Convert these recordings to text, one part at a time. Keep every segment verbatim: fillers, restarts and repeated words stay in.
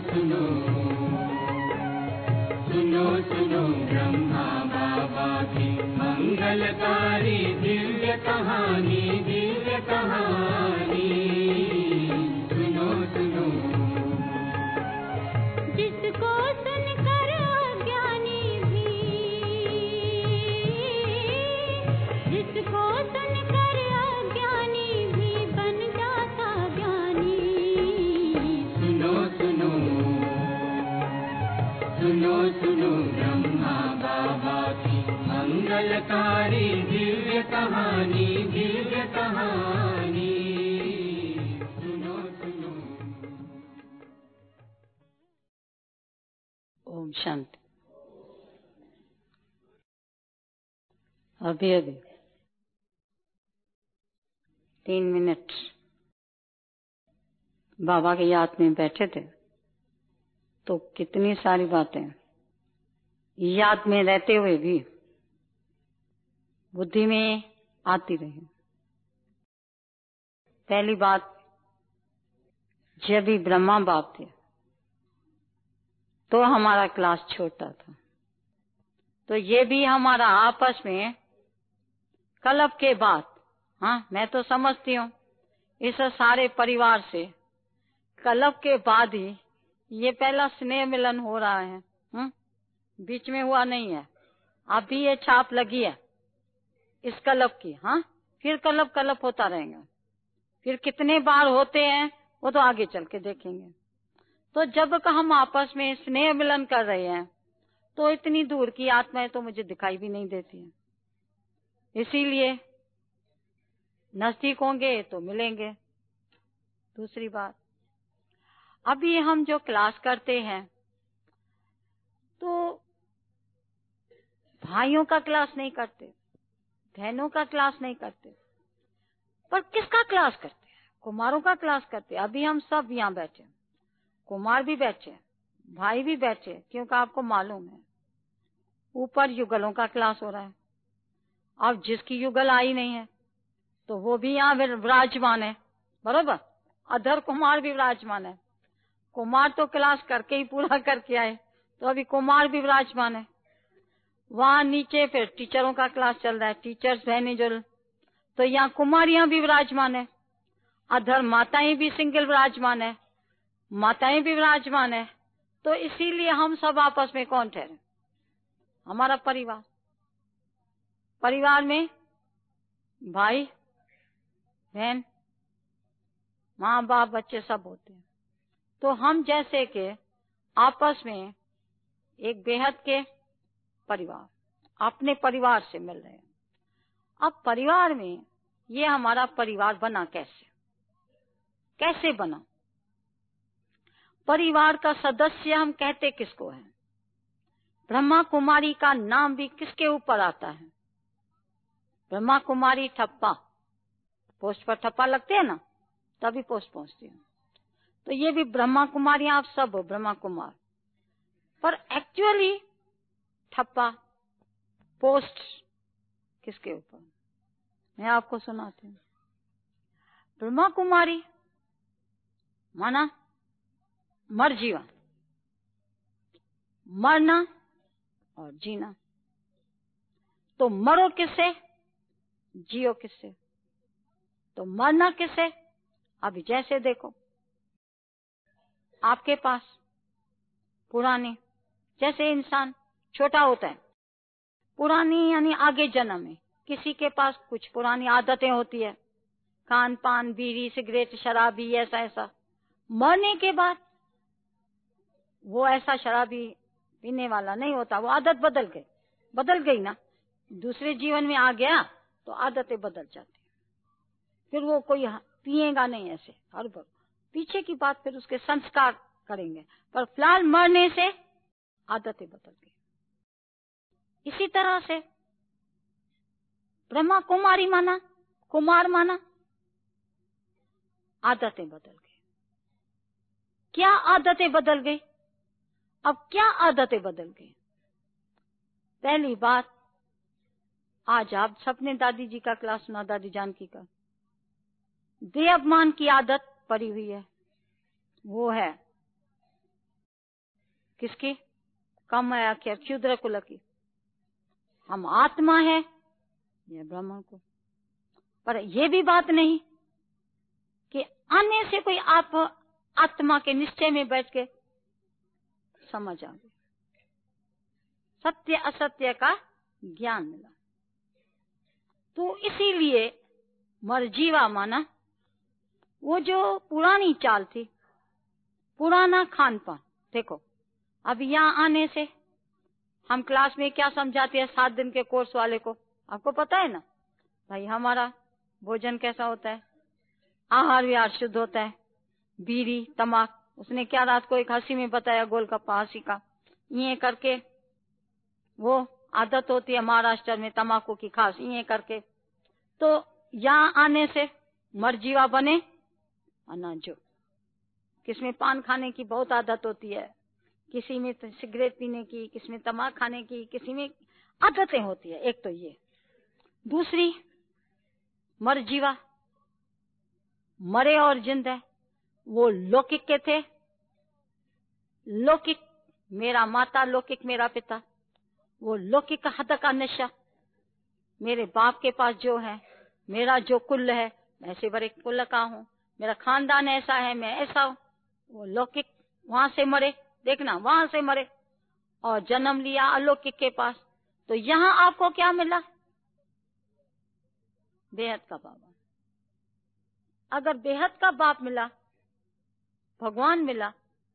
सुनो सुनो सुनो ब्रह्मा बाबा की मंगलकारी दिव्य कहानी, दिव्य कहानी। सुनो सुनो जिसको सुनकर अज्ञानी भी, जिसको सुनकर अज्ञानी भी बन जाता ज्ञानी। सुनो सुनो सुनो सुनो ब्रह्मा बाबा की मंगलकारी दिव्य कहानी, दिव्य कहानी। सुनो सुनो। ओम शांति। अभी अभी तीन मिनट बाबा की याद में बैठे थे तो कितनी सारी बातें याद में रहते हुए भी बुद्धि में आती रही। पहली बात, जब भी ब्रह्मा बाप थे तो हमारा क्लास छोटा था, तो ये भी हमारा आपस में कलप के बाद, हाँ मैं तो समझती हूँ इस सारे परिवार से कलप के बाद ही ये पहला स्नेह मिलन हो रहा है। हुँ? बीच में हुआ नहीं है। अभी ये छाप लगी है इस कलप की। हाँ, फिर कलप कलप होता रहेगा। फिर कितने बार होते हैं वो तो आगे चल के देखेंगे। तो जब हम आपस में स्नेह मिलन कर रहे हैं तो इतनी दूर की आत्माएं तो मुझे दिखाई भी नहीं देती है। इसीलिए नजदीक होंगे तो मिलेंगे। दूसरी बात, अभी हम जो क्लास करते हैं तो भाइयों का क्लास नहीं करते, बहनों का क्लास नहीं करते, पर किसका क्लास करते हैं? कुमारों का क्लास करते हैं। अभी हम सब यहाँ बैठे, कुमार भी बैठे, भाई भी बैठे, क्योंकि आपको मालूम है ऊपर युगलों का क्लास हो रहा है। अब जिसकी युगल आई नहीं है तो वो भी यहाँ विराजमान है, बरोबर। अधर कुमार भी विराजमान है। कुमार तो क्लास करके ही पूरा करके आए, तो अभी कुमार भी विराजमान है। वहां नीचे फिर टीचरों का क्लास चल रहा है, टीचर्स बहने जो, तो यहाँ कुमारियां भी विराजमान है। अधर माताएं भी सिंगल विराजमान है, माताएं भी विराजमान है। तो इसीलिए हम सब आपस में कौन ठहरे? हमारा परिवार। परिवार में भाई बहन माँ बाप बच्चे सब होते हैं। तो हम जैसे के आपस में एक बेहद के परिवार, अपने परिवार से मिल रहे हैं। अब परिवार में ये हमारा परिवार बना कैसे? कैसे बना? परिवार का सदस्य हम कहते किसको है? ब्रह्मा कुमारी का नाम भी किसके ऊपर आता है? ब्रह्मा कुमारी ठप्पा, पोस्ट पर ठप्पा लगते हैं ना, तभी पोस्ट पहुंचती है। तो ये भी ब्रह्मा कुमारी, आप सब हो ब्रह्मा कुमार, पर एक्चुअली ठप्पा पोस्ट किसके ऊपर? मैं आपको सुनाती हूँ। ब्रह्मा कुमारी माना मर जीवा, मरना और जीना। तो मरो किससे, जियो किससे? तो मरना किससे? अभी जैसे देखो आपके पास पुराने, जैसे इंसान छोटा होता है, पुरानी यानी आगे जन्म में किसी के पास कुछ पुरानी आदतें होती है, खान पान, बीड़ी, सिगरेट, शराबी, ऐसा ऐसा। मरने के बाद वो ऐसा शराबी पीने वाला नहीं होता, वो आदत बदल गई, बदल गई ना, दूसरे जीवन में आ गया तो आदतें बदल जाती। फिर वो कोई पिएगा नहीं ऐसे हर बार, पीछे की बात फिर उसके संस्कार करेंगे, पर फिलहाल मरने से आदतें बदल गई। इसी तरह से ब्रह्मा कुमारी माना, कुमार माना, आदतें बदल गई। क्या आदतें बदल गई? अब क्या आदतें बदल गई? पहली बात, आज आप सबने दादी जी का क्लास सुना, दादी जानकी का। देह अपमान की आदत पड़ी हुई है, वो है किसकी? कामया क्या क्षुद्र कुल की। हम आत्मा है ये ब्राह्मण को। पर ये भी बात नहीं कि आने से कोई आप आत्मा के निश्चय में बैठ के समझ आ गए, सत्य असत्य का ज्ञान मिला। तो इसीलिए मरजीवा माना वो जो पुरानी चाल थी, पुराना खान पान। देखो अब यहाँ आने से हम क्लास में क्या समझाते हैं सात दिन के कोर्स वाले को, आपको पता है ना भाई हमारा भोजन कैसा होता है, आहार विहार शुद्ध होता है, बीड़ी तमाक, उसने क्या रात को एक हंसी में बताया गोलगप्पा हंसी का, ये करके वो आदत होती है महाराष्ट्र में तमाकू की खास, ये करके। तो यहाँ आने से मरजीवा बने अनाजो, किसमें पान खाने की बहुत आदत होती है, किसी में तो सिगरेट पीने की, किसी में तमाक खाने की, किसी में आदतें होती है। एक तो ये, दूसरी मरजीवा मरे और जिंद है, वो लौकिक के थे, लौकिक मेरा माता लौकिक मेरा पिता, वो लौकिक का हद का नशा, मेरे बाप के पास जो है, मेरा जो कुल है, मैं ऐसे बड़े कुल का हूँ, मेरा खानदान ऐसा है, मैं ऐसा हूँ, वो लौकिक वहां से मरे, देखना वहां से मरे और जन्म लिया अलौकिक के पास। तो यहाँ आपको क्या मिला? बेहद का बाबा। अगर बेहद का बाप मिला, भगवान मिला,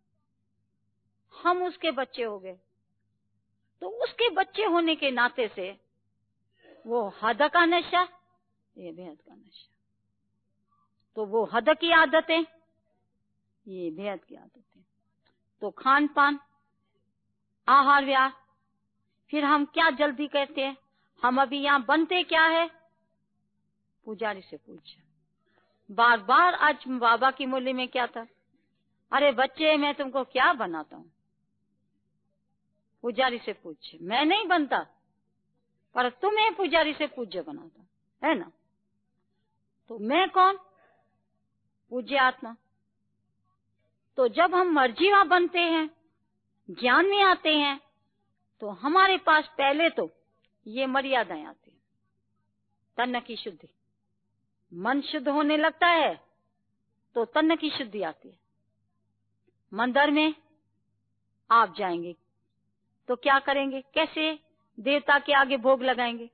हम उसके बच्चे हो गए, तो उसके बच्चे होने के नाते से वो हद का नशा, ये बेहद का नशा, तो वो हद की आदतें, ये बेहद की आदतें। तो खान पान आहार विहार, फिर हम क्या जल्दी कहते हैं, हम अभी यहाँ बनते क्या है, पुजारी से पूछ, बार बार आज बाबा की मुरली में क्या था, अरे बच्चे मैं तुमको क्या बनाता हूँ, पुजारी से पूछ, मैं नहीं बनता पर तुम्हें पुजारी से पूज्य बनाता है ना। तो मैं कौन? पूज्य आत्मा। तो जब हम मर्जीवा बनते हैं, ज्ञान में आते हैं, तो हमारे पास पहले तो ये मर्यादाएं आती हैं। तन की शुद्धि, मन शुद्ध होने लगता है तो तन की शुद्धि आती है। मंदिर में आप जाएंगे तो क्या करेंगे, कैसे देवता के आगे भोग लगाएंगे?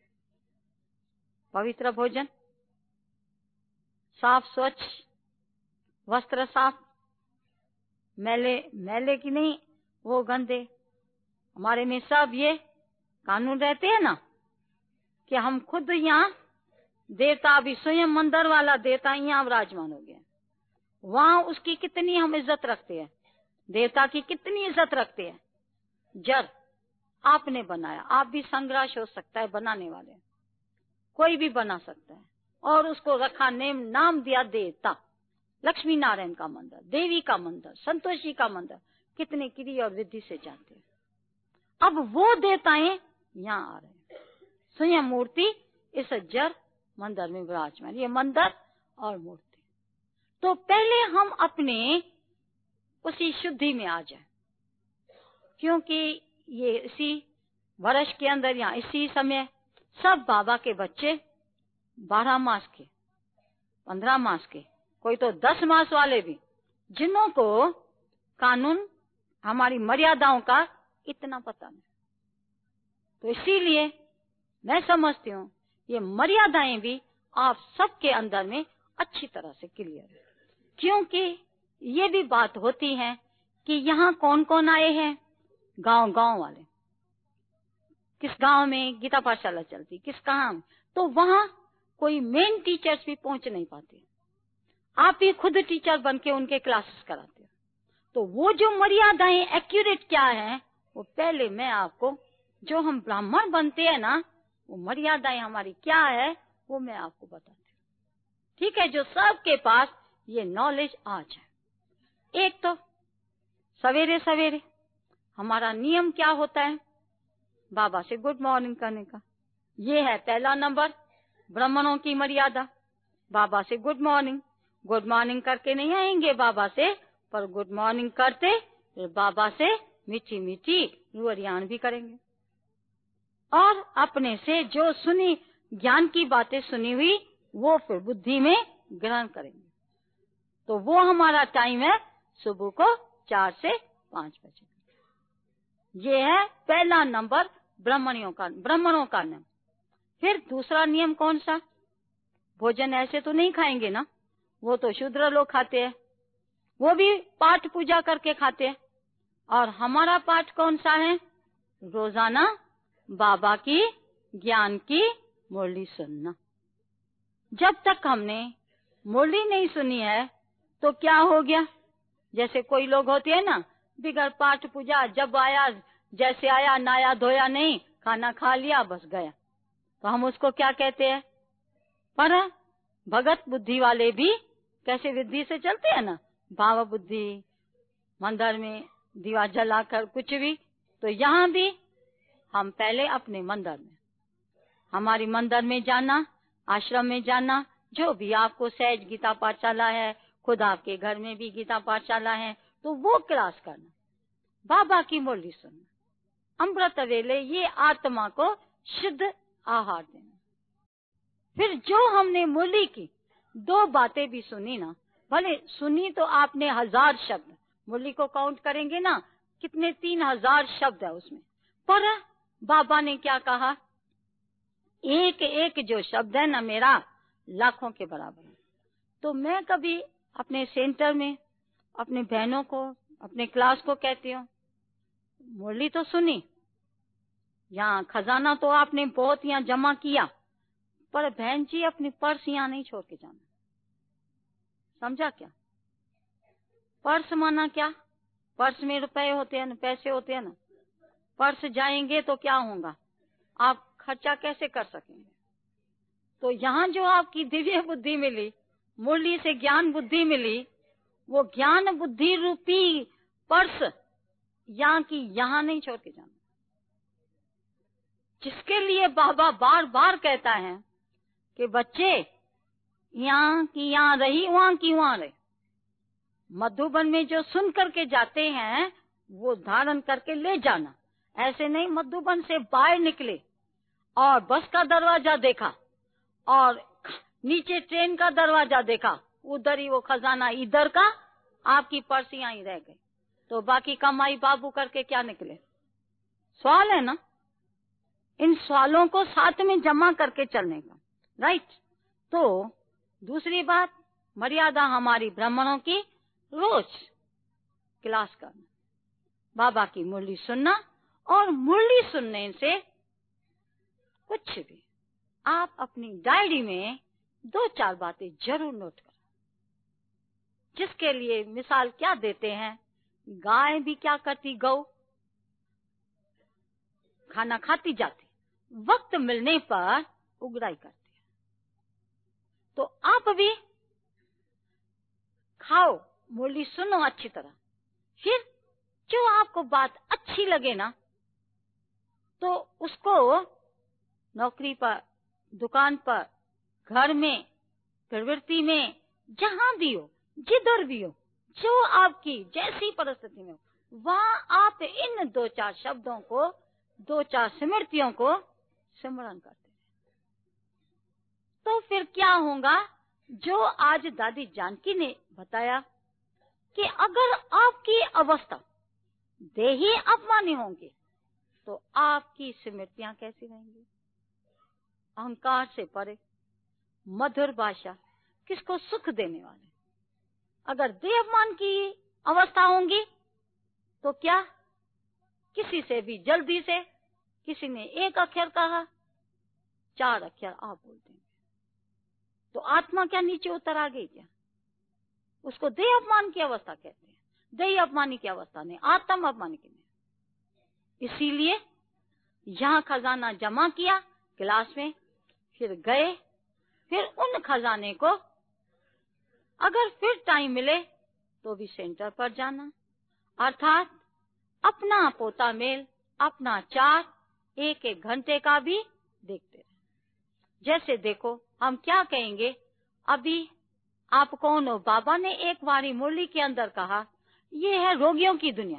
पवित्र भोजन, साफ स्वच्छ वस्त्र, साफ, मैले मैले की नहीं, वो गंदे। हमारे में सब ये कानून रहते हैं ना कि हम खुद यहाँ देवता, अभी स्वयं मंदिर वाला देवता यहाँ विराजमान हो गया, वहां उसकी कितनी हम इज्जत रखते हैं, देवता की कितनी इज्जत रखते हैं। जर आपने बनाया, आप भी संग्राश हो सकता है, बनाने वाले कोई भी बना सकता है, और उसको रखा नेम नाम दिया देवता। लक्ष्मी नारायण का मंदिर, देवी का मंदिर, संतोषी का मंदिर, कितने क्रिया और विधि से जाते हैं। अब वो देवताएं यहाँ आ रहे हैं, स्वयं मूर्ति इस जर मंदिर में विराजमान, ये मंदिर और मूर्ति। तो पहले हम अपने उसी शुद्धि में आ जाए, क्योंकि ये इसी वर्ष के अंदर यहाँ इसी समय सब बाबा के बच्चे बारह मास के, पंद्रह मास के, कोई तो दस मास वाले भी, जिन्हों को कानून हमारी मर्यादाओं का इतना पता नहीं। तो इसीलिए मैं समझती हूँ ये मर्यादाएं भी आप सबके अंदर में अच्छी तरह से क्लियर है, क्योंकि ये भी बात होती है कि यहाँ कौन कौन आए हैं, गांव गांव वाले, किस गांव में गीता पाठशाला चलती, किस कहाँ, तो वहां कोई मेन टीचर्स भी पहुंच नहीं पाते, आप भी खुद टीचर बन के उनके क्लासेस कराते हो। तो वो जो मर्यादाएं एक्यूरेट क्या है, वो पहले मैं आपको, जो हम ब्राह्मण बनते हैं ना, वो मर्यादाएं हमारी क्या है वो मैं आपको बताती हूँ, ठीक है, जो सबके पास ये नॉलेज आ जाए। एक तो सवेरे सवेरे हमारा नियम क्या होता है, बाबा से गुड मॉर्निंग करने का, ये है पहला नंबर ब्राह्मणों की मर्यादा। बाबा से गुड मॉर्निंग, गुड मॉर्निंग करके नहीं आएंगे बाबा से, पर गुड मॉर्निंग करते, फिर बाबा से मीठी मीठी रुअरियान भी करेंगे और अपने से जो सुनी ज्ञान की बातें सुनी हुई वो फिर बुद्धि में ग्रहण करेंगे। तो वो हमारा टाइम है सुबह को चार से पांच बजे। ये है पहला नंबर ब्राह्मणियों का ब्राह्मणों का नियम। फिर दूसरा नियम कौन सा? भोजन ऐसे तो नहीं खाएंगे ना, वो तो शूद्र लोग खाते हैं, वो भी पाठ पूजा करके खाते हैं। और हमारा पाठ कौन सा है? रोजाना बाबा की ज्ञान की मुरली सुनना। जब तक हमने मुरली नहीं सुनी है तो क्या हो गया? जैसे कोई लोग होते हैं ना, बिगड़ पाठ पूजा, जब आया जैसे आया, नाया धोया नहीं, खाना खा लिया बस गया, तो हम उसको क्या कहते हैं? पर भगत बुद्धि वाले भी कैसे विधि से चलते हैं ना, भाव बुद्धि, मंदिर में दीवा जलाकर कुछ भी। तो यहाँ भी हम पहले अपने मंदिर में, हमारी मंदिर में जाना, आश्रम में जाना, जो भी आपको सहज गीता पाठशाला है, खुद आपके घर में भी गीता पाठशाला है, तो वो क्लास करना, बाबा की मुरली सुनना, अमृत वेले ये आत्मा को शुद्ध आहार देना। फिर जो हमने मुरली की दो बातें भी सुनी ना, भले सुनी तो आपने हजार शब्द, मुरली को काउंट करेंगे ना कितने तीन हजार शब्द है उसमें, पर बाबा ने क्या कहा? एक एक जो शब्द है ना मेरा लाखों के बराबर है। तो मैं कभी अपने सेंटर में अपने बहनों को, अपने क्लास को कहती हूँ, मुरली तो सुनी, यहाँ खजाना तो आपने बहुत यहाँ जमा किया, पर बहन जी अपनी पर्स यहाँ नहीं छोड़ के जाना। समझा क्या? पर्स माना क्या? पर्स में रुपए होते हैं ना, पैसे होते हैं ना, पर्स जाएंगे तो क्या होगा? आप खर्चा कैसे कर सकेंगे? तो यहाँ जो आपकी दिव्य बुद्धि मिली, मुरली से ज्ञान बुद्धि मिली, वो ज्ञान बुद्धि रूपी पर्स यहाँ की यहाँ नहीं छोड़ के जाना। जिसके लिए बाबा बार बार कहता है कि बच्चे यहाँ की यहाँ रही, वहां की वहां रहे। मधुबन में जो सुन करके जाते हैं वो धारण करके ले जाना। ऐसे नहीं मधुबन से बाहर निकले और बस का दरवाजा देखा और नीचे ट्रेन का दरवाजा देखा, उधर ही वो खजाना, इधर का आपकी पर्स यहाँ ही रह गई, तो बाकी कमाई बाबू करके क्या निकले? सवाल है ना। इन सवालों को साथ में जमा करके चलने का, राइट। तो दूसरी बात, मर्यादा हमारी ब्राह्मणों की रोज क्लास करना, बाबा की मुरली सुनना, और मुरली सुनने से कुछ भी आप अपनी डायरी में दो चार बातें जरूर नोट करें। जिसके लिए मिसाल क्या देते हैं, गाय भी क्या करती, गौ खाना खाती जाती, वक्त मिलने पर उगराई करती है। तो आप भी खाओ, मुरली सुनो अच्छी तरह, फिर जो आपको बात अच्छी लगे ना तो उसको नौकरी पर, दुकान पर, घर में, प्रवृत्ति में, जहां भी हो, जिधर भी हो, जो आपकी जैसी परिस्थिति में हो, वहां आप इन दो चार शब्दों को, दो चार स्मृतियों को स्मरण करते हैं। तो फिर क्या होगा, जो आज दादी जानकी ने बताया कि अगर आपकी अवस्था देही अपमानी होंगे तो आपकी स्मृतियां कैसी रहेंगी? अहंकार से परे, मधुर भाषा, किसको सुख देने वाले। अगर देह अपमान की अवस्था होंगी तो क्या, किसी से भी जल्दी से, किसी ने एक अक्षर कहा, चार अक्षर आप बोल देंगे, तो आत्मा क्या नीचे उतर आ गई क्या? उसको देह अपमान की अवस्था कहते हैं। देह अपमानी की अवस्था नहीं, आत्म अपमानी की नहीं। इसीलिए यहाँ खजाना जमा किया क्लास में, फिर गए, फिर उन खजाने को अगर फिर टाइम मिले तो भी सेंटर पर जाना, अर्थात अपना पोता मेल, अपना चार एक एक घंटे का भी देखते रहे। जैसे देखो, हम क्या कहेंगे, अभी आप कौन हो? बाबा ने एक बारी मुरली के अंदर कहा, ये है रोगियों की दुनिया,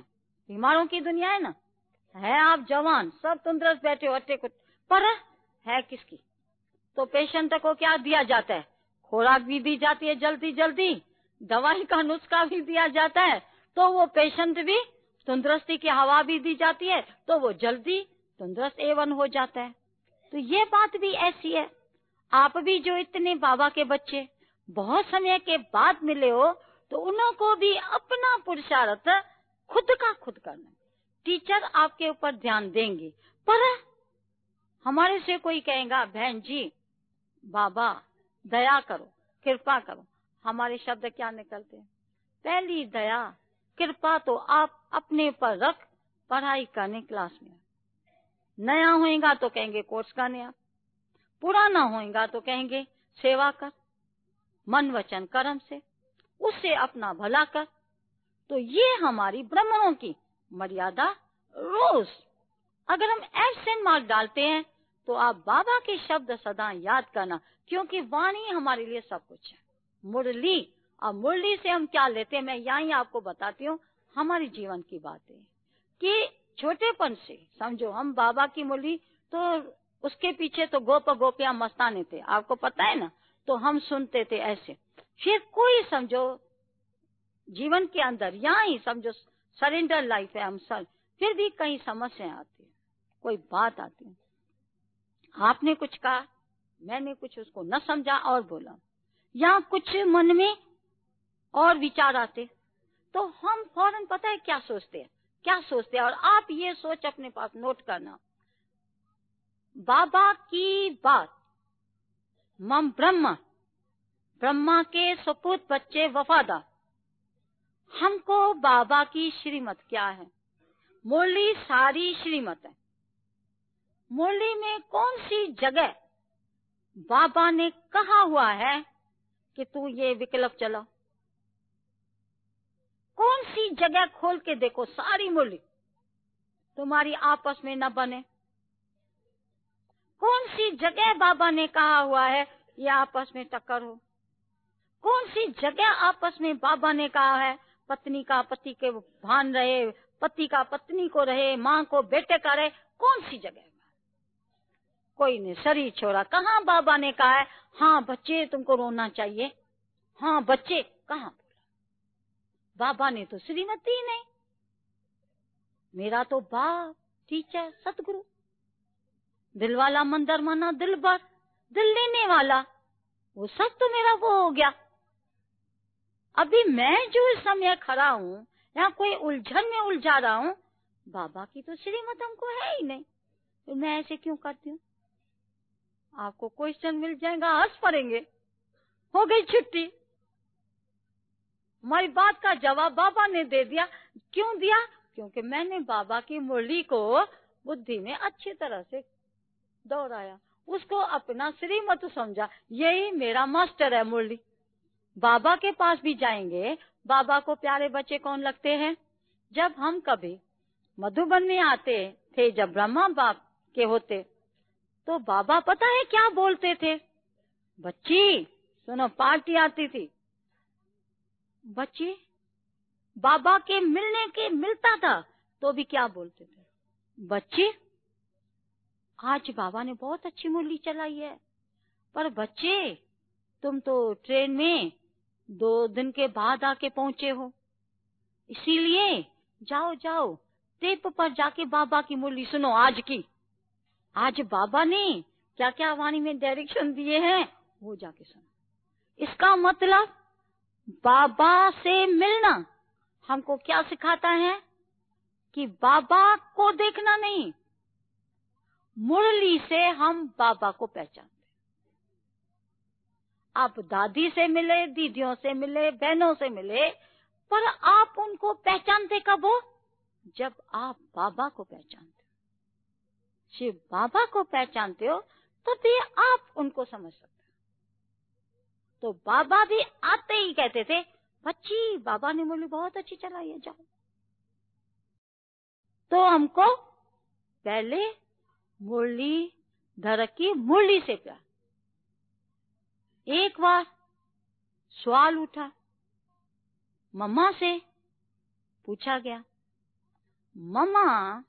बीमारों की दुनिया है ना, है आप जवान सब तंदुरुस्त बैठे हो अट्टे कुछ, पर है किसकी? तो पेशेंट को क्या दिया जाता है? खुराक भी दी जाती है जल्दी जल्दी, दवाई का नुस्खा भी दिया जाता है, तो वो पेशेंट भी तंदुरुस्ती की हवा भी दी जाती है, तो वो जल्दी तंदुरुस्त एवन हो जाता है। तो ये बात भी ऐसी है, आप भी जो इतने बाबा के बच्चे बहुत समय के बाद मिले हो, तो उनको भी अपना पुरुषार्थ खुद का खुद करना। टीचर आपके ऊपर ध्यान देंगे, पर हमारे से कोई कहेगा बहन जी बाबा दया करो, कृपा करो, हमारे शब्द क्या निकलते हैं? पहली दया कृपा तो आप अपने पर रख, पढ़ाई करने क्लास में। नया होएगा तो कहेंगे कोर्स करने, आप पुराना होएगा तो कहेंगे सेवा कर, मन वचन कर्म से उससे अपना भला कर। तो ये हमारी ब्राह्मणों की मर्यादा। रोज अगर हम एब्सेंट मार्क डालते हैं तो आप बाबा के शब्द सदा याद करना, क्योंकि वाणी हमारे लिए सब कुछ है। मुरली, अब मुरली से हम क्या लेते हैं मैं यही आपको बताती हूँ। हमारी जीवन की बातें कि छोटेपन से समझो हम बाबा की मुरली, तो उसके पीछे तो गोप गोपियां मस्ताने थे, आपको पता है ना, तो हम सुनते थे ऐसे। फिर कोई समझो जीवन के अंदर यहाँ समझो सरेंडर लाइफ है हम सब, फिर भी कई समस्याएं आती है, कोई बात आती है, आपने कुछ कहा मैंने कुछ उसको न समझा और बोला, या कुछ मन में और विचार आते, तो हम फौरन पता है क्या सोचते हैं, क्या सोचते हैं। और आप ये सोच अपने पास नोट करना, बाबा की बात, मम ब्रह्म, ब्रह्मा के सपूत बच्चे वफादार, हमको बाबा की श्रीमत क्या है? मुरली सारी श्रीमत है। मुरली में कौन सी जगह बाबा ने कहा हुआ है कि तू ये विकल्प चला? कौन सी जगह खोल के देखो, सारी मुरली तुम्हारी आपस में न बने। कौन सी जगह बाबा ने कहा हुआ है ये आपस में टक्कर हो? कौन सी जगह आपस में बाबा ने कहा है पत्नी का पति के भान रहे, पति का पत्नी को रहे, माँ को बेटे का रहे? कौन सी जगह? कोई ने शरीर छोड़ा। कहाँ बाबा ने कहा है हाँ बच्चे तुमको रोना चाहिए? हाँ बच्चे कहाँ बोला? बाबा ने तो श्रीमती ही नहीं। मेरा तो बाप टीचर सतगुरु, दिल वाला मंदिर माना दिल भर, दिल लेने वाला, वो सब तो मेरा वो हो गया। अभी मैं जो इस समय खड़ा हूँ या कोई उलझन में उलझा रहा हूँ, बाबा की तो श्रीमत हमको है ही नहीं, तो मैं ऐसे क्यों करती हूँ? आपको क्वेश्चन मिल जाएगा, हंस पड़ेंगे, हो गई छुट्टी। हमारी बात का जवाब बाबा ने दे दिया। क्यों दिया? क्योंकि मैंने बाबा की मुरली को बुद्धि में अच्छी तरह से दोहराया, उसको अपना श्रीमत समझा, यही मेरा मास्टर है मुरली। बाबा के पास भी जाएंगे, बाबा को प्यारे बच्चे कौन लगते हैं? जब हम कभी मधुबन में आते थे, जब ब्रह्मा बाप के होते, तो बाबा पता है क्या बोलते थे? बच्ची सुनो, पार्टी आती थी, बच्ची बाबा के मिलने के मिलता था तो भी क्या बोलते थे? बच्ची आज बाबा ने बहुत अच्छी मुरली चलाई है, पर बच्चे तुम तो ट्रेन में दो दिन के बाद आके पहुंचे हो, इसीलिए जाओ जाओ टेप पर जाके बाबा की मुरली सुनो आज की। आज बाबा ने क्या क्या वाणी में डायरेक्शन दिए हैं वो जाके सुनो। इसका मतलब बाबा से मिलना हमको क्या सिखाता है कि बाबा को देखना नहीं, मुरली से हम बाबा को पहचानते। आप दादी से मिले, दीदियों से मिले, बहनों से मिले, पर आप उनको पहचानते कब हो? जब आप बाबा को पहचानते हो। शिव बाबा को पहचानते हो तभी आप उनको समझ सकते हो। तो बाबा भी आते ही कहते थे बच्ची बाबा ने मुरली बहुत अच्छी चलाई है, जाओ। तो हमको पहले मुरली धर की मुरली से प्यार। एक बार सवाल उठा, मम्मा से पूछा गया मम्मा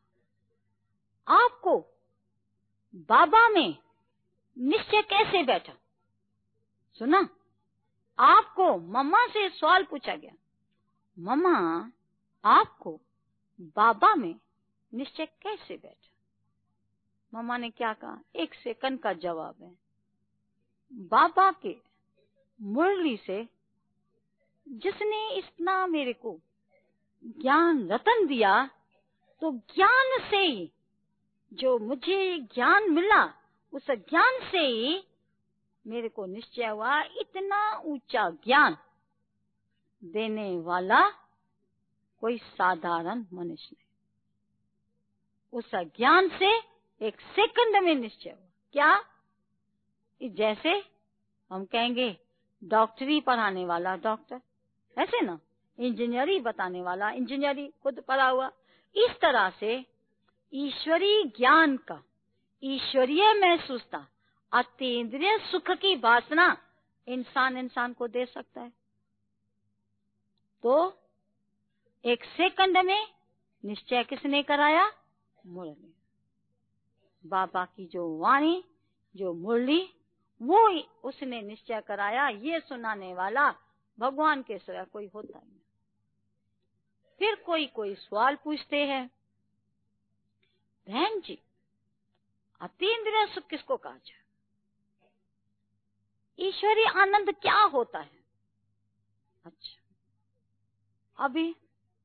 आपको बाबा में निश्चय कैसे बैठा? सुना, आपको मम्मा से सवाल पूछा गया, मम्मा आपको बाबा में निश्चय कैसे बैठा? मम्मा ने क्या कहा? एक सेकंड का जवाब है, बाबा के मुरली से जिसने इतना मेरे को ज्ञान रतन दिया, तो ज्ञान से ही जो मुझे ज्ञान मिला, उस ज्ञान से ही मेरे को निश्चय हुआ इतना ऊंचा ज्ञान देने वाला कोई साधारण मनुष्य नहीं। उस ज्ञान से एक सेकंड में निश्चय हुआ। क्या? जैसे हम कहेंगे डॉक्टरी पढ़ाने वाला डॉक्टर, ऐसे ना, इंजीनियरिंग बताने वाला इंजीनियरिंग खुद पढ़ा हुआ। इस तरह से ईश्वरीय ज्ञान का, ईश्वरीय महसूसता, अतीन्द्रिय सुख की वासना इंसान इंसान को दे सकता है। तो एक सेकंड में निश्चय किसने कराया? मुरली। बाबा की जो वाणी, जो मुरली, वो उसने निश्चय कराया। ये सुनाने वाला भगवान के सिवा कोई होता नहीं। फिर कोई कोई सवाल पूछते हैं, बहन जी अतीन्द्रिय सुख किसको कहा जाए? ईश्वरीय आनंद क्या होता है? अच्छा, अभी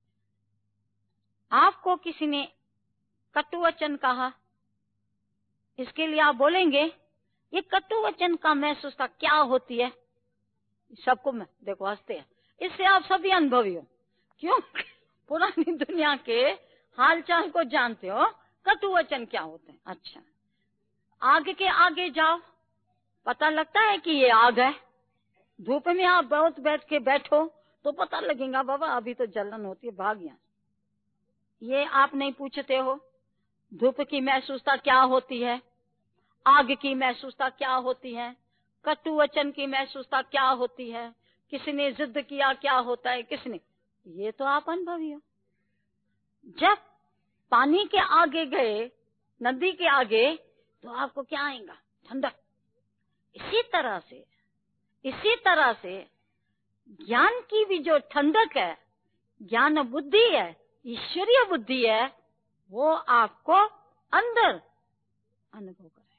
आपको किसी ने कटु वचन कहा, इसके लिए आप बोलेंगे ये कटु वचन का महसूसता क्या होती है? सबको मैं देखो हंसते हैं, इससे आप सभी अनुभवी हो। क्यों? पुरानी दुनिया के हालचाल को जानते हो, कटु वचन क्या होते हैं। अच्छा, आग के आगे जाओ, पता लगता है कि ये आग है। धूप में आप बहुत बैठ के बैठो तो पता लगेगा बाबा अभी तो जलन होती है, भाग यहाँ। ये आप नहीं पूछते हो धूप की महसूसता क्या होती है, आग की महसूसता क्या होती है, कटु वचन की महसूसता क्या होती है, किसने जिद किया क्या होता है, किसने, ये तो आप अनुभवी हो। जब पानी के आगे गए, नदी के आगे, तो आपको क्या आएगा? ठंडक। इसी तरह से इसी तरह से ज्ञान की भी जो ठंडक है, ज्ञान बुद्धि है, ईश्वरीय बुद्धि है, वो आपको अंदर अनुभव कराएगी।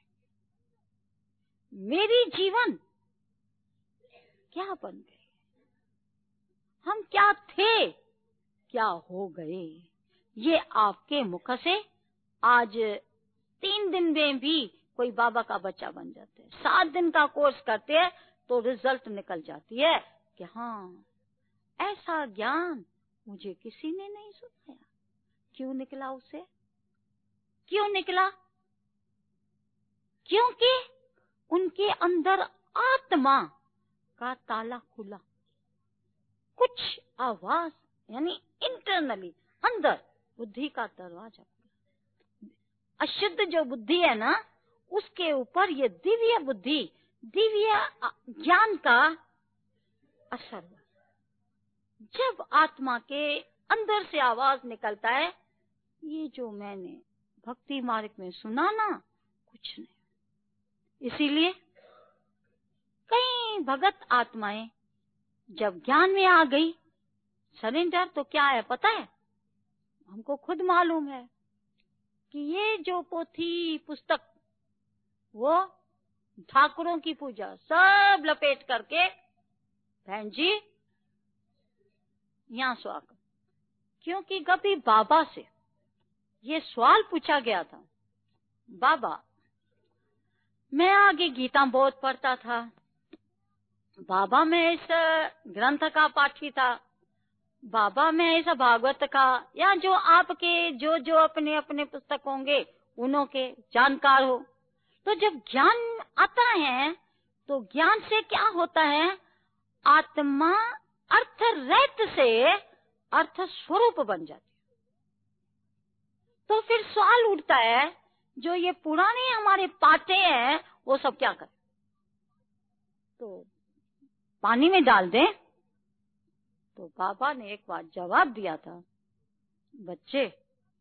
मेरी जीवन क्या बन गई, हम क्या थे, क्या हो गए, ये आपके मुख से आज तीन दिन में भी कोई बाबा का बच्चा बन जाते हैं। सात दिन का कोर्स करते हैं तो रिजल्ट निकल जाती है कि हाँ ऐसा ज्ञान मुझे किसी ने नहीं सुनाया। क्यों निकला उसे? क्यों निकला? क्योंकि उनके अंदर आत्मा का ताला खुला, कुछ आवाज, यानी इंटरनली अंदर बुद्धि का दरवाजा खुला। अशुद्ध जो बुद्धि है ना, उसके ऊपर ये दिव्य बुद्धि, दिव्य ज्ञान का असर हुआ। जब आत्मा के अंदर से आवाज निकलता है, ये जो मैंने भक्ति मार्ग में सुना ना, कुछ नहीं। इसीलिए कई भगत आत्माएं जब ज्ञान में आ गई, सरेंडर तो क्या है पता है? हमको खुद मालूम है कि ये जो पोथी पुस्तक, वो ठाकुरों की पूजा सब लपेट करके, बहन जी यहाँ स्वागत। क्योंकि कभी बाबा से ये सवाल पूछा गया था, बाबा मैं आगे गीता बहुत पढ़ता था, बाबा मैं इस ग्रंथ का पाठी था, बाबा मैं इस भागवत का, या जो आपके जो जो अपने अपने पुस्तक होंगे उन्हों के जानकार हो। तो जब ज्ञान आता है तो ज्ञान से क्या होता है? आत्मा अर्थ रहित से अर्थ स्वरूप बन जाती है। तो फिर सवाल उठता है, जो ये पुराने हमारे पाटे हैं वो सब क्या करें? तो पानी में डाल दें? तो बाबा ने एक बार जवाब दिया था, बच्चे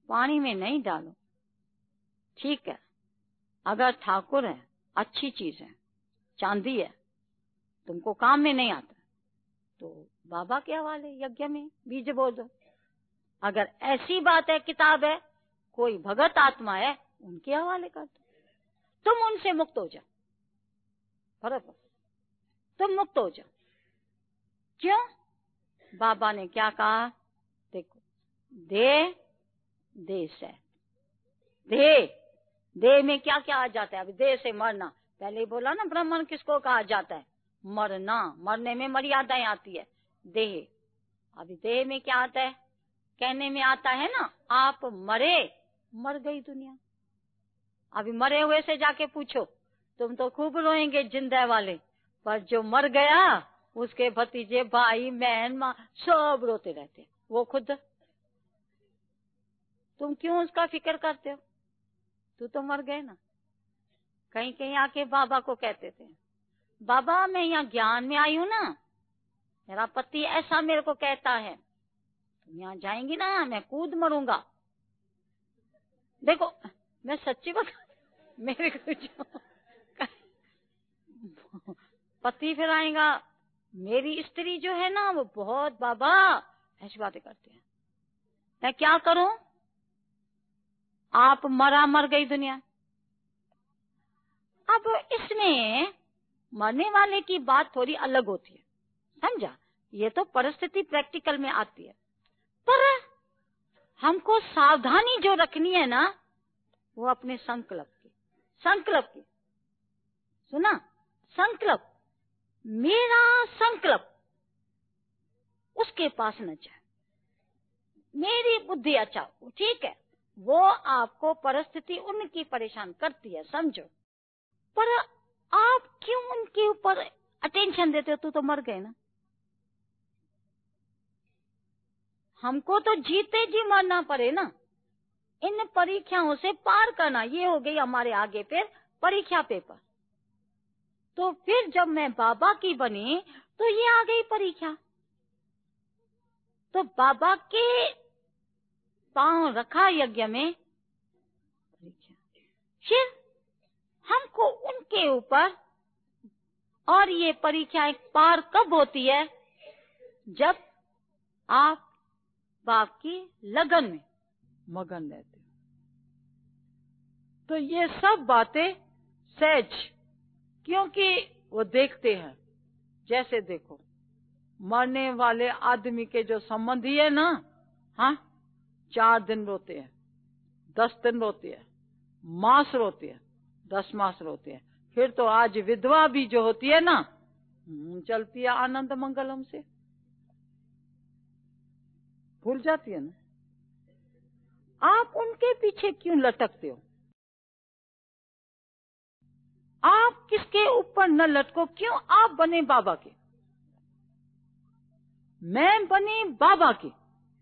पानी में नहीं डालो। ठीक है, अगर ठाकुर है, अच्छी चीज है, चांदी है, तुमको काम में नहीं आता तो बाबा के हवाले यज्ञ में बीज बो दो। अगर ऐसी बात है, किताब है, कोई भगत आत्मा है, उनके हवाले कर दो, तुम उनसे मुक्त हो जाओ। बराबर, तुम मुक्त हो जाओ। क्यों? बाबा ने क्या कहा? देखो, दे दे से दे देह में क्या क्या आ जाता है? अभी देह से मरना, पहले ही बोला ना, ब्राह्मण किसको कहा जाता है? मरना। मरने में मर्यादाएं आती है। देह, अभी देह में क्या आता है? कहने में आता है ना, आप मरे, मर गई दुनिया। अभी मरे हुए से जाके पूछो, तुम तो खूब रोएंगे जिंदा वाले, पर जो मर गया उसके भतीजे, भाई, बहन, माँ सब रोते रहते। वो खुद, तुम क्यों उसका फिक्र करते हो? तू तो मर गए ना। कहीं कहीं आके बाबा को कहते थे, बाबा मैं यहाँ ज्ञान में आई हूँ ना, मेरा पति ऐसा मेरे को कहता है, तुम यहाँ जाएंगी ना, मैं कूद मरूंगा। देखो, मैं सच्ची बात, मेरे को जो पति फिर आएगा, मेरी स्त्री जो है ना, वो बहुत बाबा ऐसी बातें करते हैं। मैं क्या करूं? आप मरा, मर गई दुनिया। अब इसमें मरने वाले की बात थोड़ी अलग होती है, समझा? ये तो परिस्थिति प्रैक्टिकल में आती है, पर हमको सावधानी जो रखनी है ना, वो अपने संकल्प की। संकल्प की, सुना? संकल्प, मेरा संकल्प उसके पास न जाए। मेरी बुद्धि, अच्छा ठीक है, वो आपको परिस्थिति उनकी परेशान करती है, समझो, पर आप क्यों उनके ऊपर अटेंशन देते हो? तू तो मर गए ना। हमको तो जीते जी मरना पड़े ना, इन परीक्षाओं से पार करना। ये हो गई हमारे आगे फिर परीक्षा पेपर। तो फिर जब मैं बाबा की बनी तो ये आ गई परीक्षा। तो बाबा के पांव रखा यज्ञ में परीक्षा। फिर हमको उनके ऊपर, और ये परीक्षा पार कब होती है? जब आप बाप की लगन में मगन रहते हो। तो ये सब बातें सहज, क्योंकि वो देखते हैं। जैसे देखो, मरने वाले आदमी के जो संबंधी है ना, हाँ, चार दिन रोते हैं, दस दिन रोते हैं, मास रोते हैं, दस मास रोते हैं। फिर तो आज विधवा भी जो होती है ना, चलती है आनंद मंगलम से, भूल जाती है ना। आप उनके पीछे क्यों लटकते हो? आप किसके ऊपर न लटको। क्यों? आप बने बाबा के, मैं बनी बाबा की।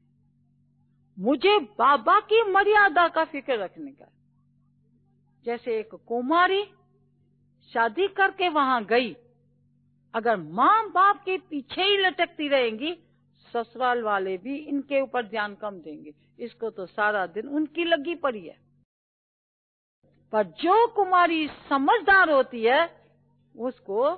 मुझे बाबा की मर्यादा का फिक्र रखने का। जैसे एक कुमारी शादी करके वहां गई, अगर माँ बाप के पीछे ही लटकती रहेंगी, ससुराल वाले भी इनके ऊपर ध्यान कम देंगे। इसको तो सारा दिन उनकी लगी पड़ी है। पर जो कुमारी समझदार होती है, उसको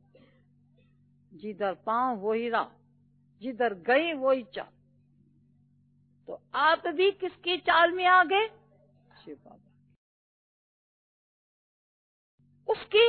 जिधर पांव वही राह, जिधर गई वही चाल। तो आप भी किसकी चाल में आ गए? शिव बाबा, उसकी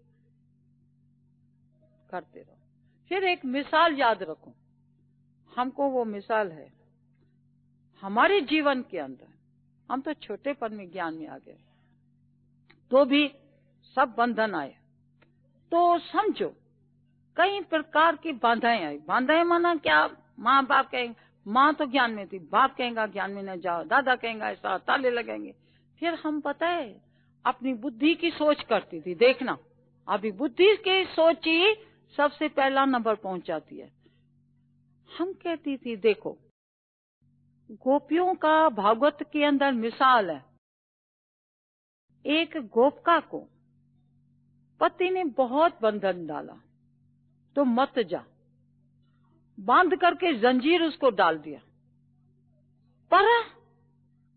करते रहो। फिर एक मिसाल याद रखो, हमको वो मिसाल है हमारे जीवन के अंदर। हम तो छोटेपन में ज्ञान में आ गए, तो भी सब बंधन आए। तो समझो, कई प्रकार की बाधाएं आई। बाधाएं माना क्या? माँ बाप कहेंगे, माँ तो ज्ञान में थी, बाप कहेगा ज्ञान में न जाओ, दादा कहेगा ऐसा, ताले लगेंगे। फिर हम पता है अपनी बुद्धि की सोच करती थी। देखना, अभी बुद्धि की सोच ही सबसे पहला नंबर पहुंचाती है। हम कहती थी, देखो, गोपियों का भागवत के अंदर मिसाल है। एक गोपिका को पति ने बहुत बंधन डाला, तो मत जा, बांध करके जंजीर उसको डाल दिया। पर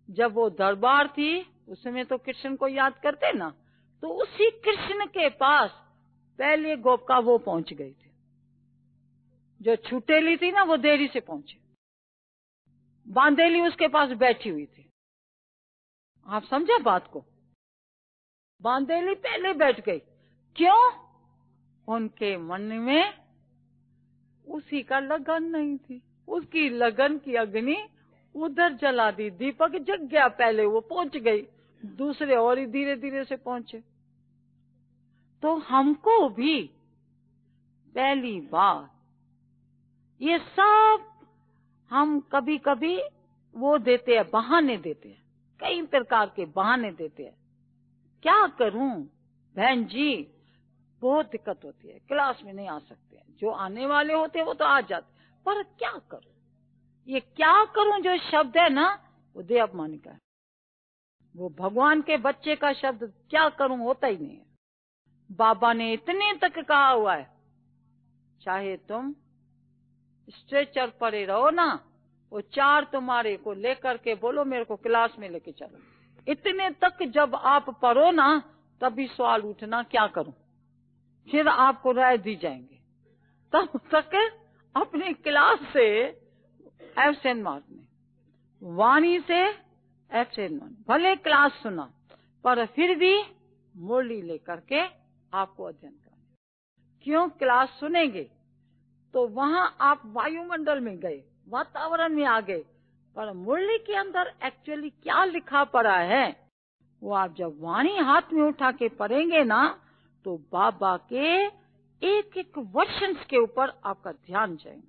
जब वो दरबार थी उसमें तो कृष्ण को याद करते ना, तो उसी कृष्ण के पास पहले गोपिका वो पहुंच गई थी। जो छुटेली थी ना वो देरी से पहुंचे। बांदेली उसके पास बैठी हुई थी। आप समझा बात को? बांदेली पहले बैठ गई। क्यों? उनके मन में उसी का लगन नहीं थी। उसकी लगन की अग्नि उधर जला दी। दीपक जग गया, पहले वो पहुंच गई, दूसरे और ही धीरे धीरे से पहुंचे। तो हमको भी पहली बार ये सब हम कभी कभी वो देते हैं, बहाने देते हैं, कई प्रकार के बहाने देते हैं। क्या करूं बहन जी, बहुत दिक्कत होती है, क्लास में नहीं आ सकते हैं। जो आने वाले होते हैं वो तो आ जाते, पर क्या करूं? ये क्या करूं जो शब्द है ना, वो दे अपमान का है। वो भगवान के बच्चे का शब्द क्या करूं होता ही नहीं है। बाबा ने इतने तक कहा हुआ है, चाहे तुम स्ट्रेचर पर रहो ना, वो चार तुम्हारे को लेकर के बोलो मेरे को क्लास में लेके चलो। इतने तक जब आप पढ़ो ना, तभी सवाल उठना क्या करूं, फिर आपको राय दी जाएंगे। तब तक अपनी क्लास से एब्सेंट मारने, वाणी से एब्सेंट मारने। भले क्लास सुना पर फिर भी मुरली लेकर के आपको अध्ययन करना। क्यों? क्लास सुनेंगे तो वहां आप वायुमंडल में गए, वातावरण में आ गए, पर मुरली के अंदर एक्चुअली क्या लिखा पड़ा है वो आप जब वाणी हाथ में उठा के पढ़ेंगे ना, तो बाबा के एक एक वर्षन्स के ऊपर आपका ध्यान जाएगा।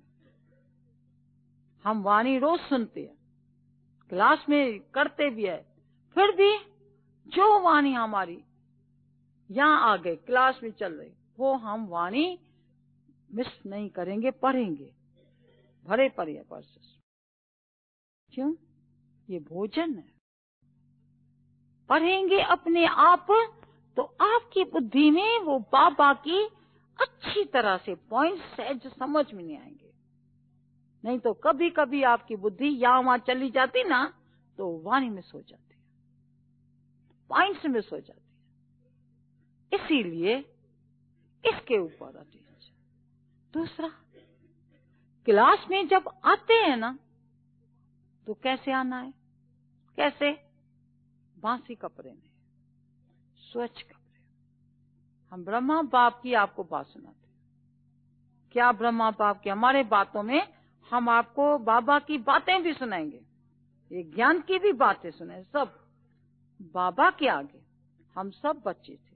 हम वाणी रोज सुनते हैं, क्लास में करते भी है, फिर भी जो वाणी हमारी यहाँ आ गए, क्लास में चल रही, वो हम वाणी मिस नहीं करेंगे, पढ़ेंगे भरे पड़े वर्सेस। क्यों? ये भोजन है। पढ़ेंगे अपने आप तो आपकी बुद्धि में वो बाबा की अच्छी तरह से पॉइंट सहज समझ में नहीं आएंगे। नहीं तो कभी कभी आपकी बुद्धि यहाँ वहां चली जाती ना, तो वाणी में सो जाती है, पॉइंट्स में सो जाती है। इसीलिए इसके ऊपर अटेंशन। दूसरा, क्लास में जब आते हैं ना, तो कैसे आना है? कैसे? बासी कपड़े में, स्वच्छ कपड़े। हम ब्रह्मा बाप की आपको बात सुनाते हैं। क्या ब्रह्मा बाप की? हमारे बातों में हम आपको बाबा की बातें भी सुनाएंगे, ये ज्ञान की भी बातें सुने। सब बाबा के आगे हम सब बच्चे थे।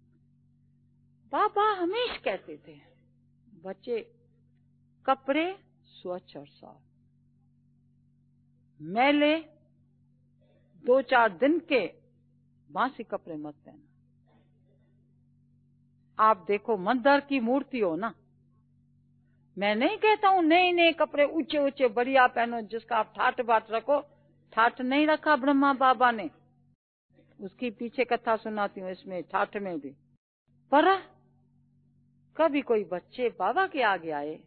बाबा हमेशा कहते थे, बच्चे कपड़े स्वच्छ और साफ, मैले दो चार दिन के बासी कपड़े मत पहना। आप देखो मंदिर की मूर्ति हो ना, मैं नहीं कहता हूँ नए नए कपड़े ऊंचे ऊंचे बढ़िया पहनो जिसका आप ठाट बाट रखो। ठाट नहीं रखा ब्रह्मा बाबा ने, उसकी पीछे कथा सुनाती हूँ इसमें ठाट में भी। पर कभी कोई बच्चे बाबा के आगे आए,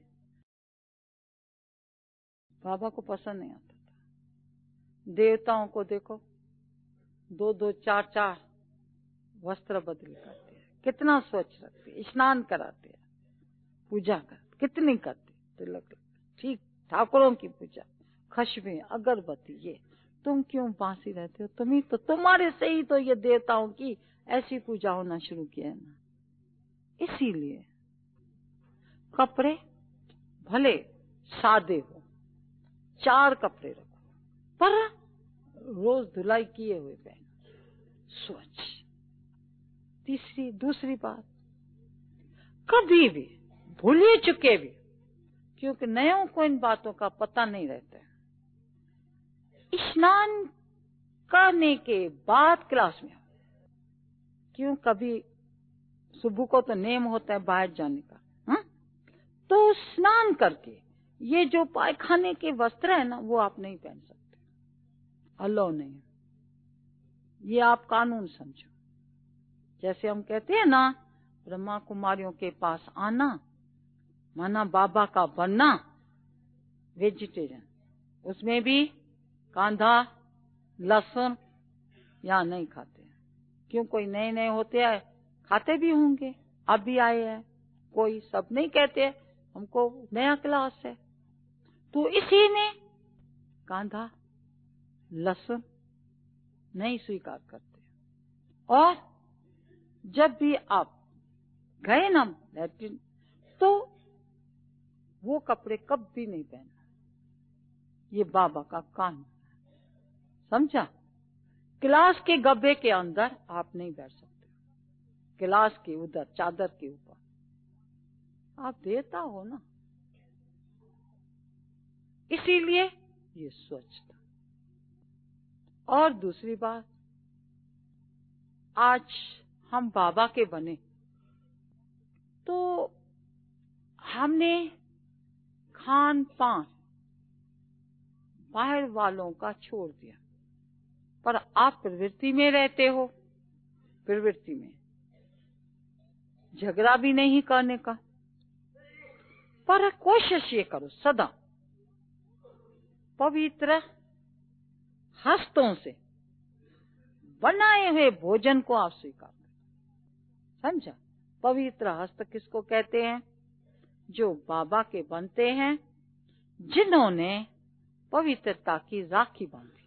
बाबा को पसंद नहीं आता था। देवताओं को देखो, दो दो चार चार वस्त्र बदल करते हैं, कितना स्वच्छ रखते हैं, स्नान कराते हैं, पूजा करते, कितनी करते, तिलक, ठीक ठाकुरों की पूजा, खशबे, अगरबत्ती। ये तुम क्यों बासी रहते हो? तुम्ही तो, तुम्हारे से ही तो ये देवताओं की ऐसी पूजा होना शुरू किया है ना। इसीलिए कपड़े भले सादे हो, चार कपड़े रखो, पर रोज धुलाई किए हुए पहनो, स्वच्छ। तीसरी दूसरी बात, कभी भी भूलिए चुके भी, क्योंकि नयों को इन बातों का पता नहीं रहता है, स्नान करने के बाद क्लास में। क्यों? कभी सुबह को तो नेम होता है बाहर जाने का, हा? तो स्नान करके ये जो पायखाने के वस्त्र है ना, वो आप नहीं पहन सकते, अलाउ नहीं है। ये आप कानून समझो। जैसे हम कहते हैं ना, ब्रह्मा कुमारियों के पास आना माना बाबा का बनना, वेजिटेरियन, उसमें भी कांधा लहसुन यहाँ नहीं खाते। क्यों? कोई नए नए होते हैं, खाते भी होंगे, अब भी आए हैं कोई, सब नहीं कहते हमको नया क्लास है। तो इसी में कांधा लहसुन नहीं स्वीकार करते। और जब भी आप गए ना लैट्रिन, तो वो कपड़े कभी नहीं पहना। ये बाबा का कानून, समझा? क्लास के गब्बे के अंदर आप नहीं बैठ सकते, क्लास के उधर चादर के ऊपर आप देता हो ना, इसीलिए ये स्वच्छता। और दूसरी बात, आज हम बाबा के बने तो हमने खान पान बाहर वालों का छोड़ दिया, पर आप प्रवृत्ति में रहते हो। प्रवृत्ति में झगड़ा भी नहीं करने का, पर कोशिश ये करो सदा पवित्र हस्तों से बनाए हुए भोजन को आप स्वीकार करो। समझा? पवित्र हस्त किसको कहते हैं? जो बाबा के बनते हैं, जिन्होंने पवित्रता की राखी बांधी,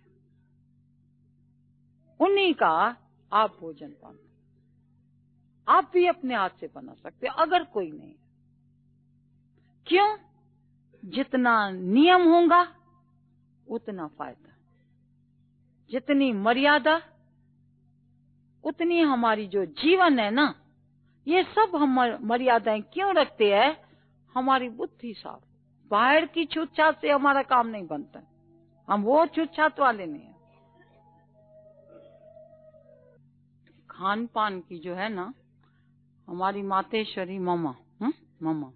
उन्हीं का आप भोजन पान। आप भी अपने हाथ से बना सकते हो अगर कोई नहीं। क्यों? जितना नियम होगा उतना फायदा, जितनी मर्यादा उतनी हमारी जो जीवन है ना, ये सब हम मर्यादाएं क्यों रखते हैं? हमारी बुद्धि साफ। बाहर की छूतछात से हमारा काम नहीं बनता, हम वो छूतछात वाले नहीं है। खान पान की जो है ना, हमारी मातेश्वरी मम्मा हम्म मम्मा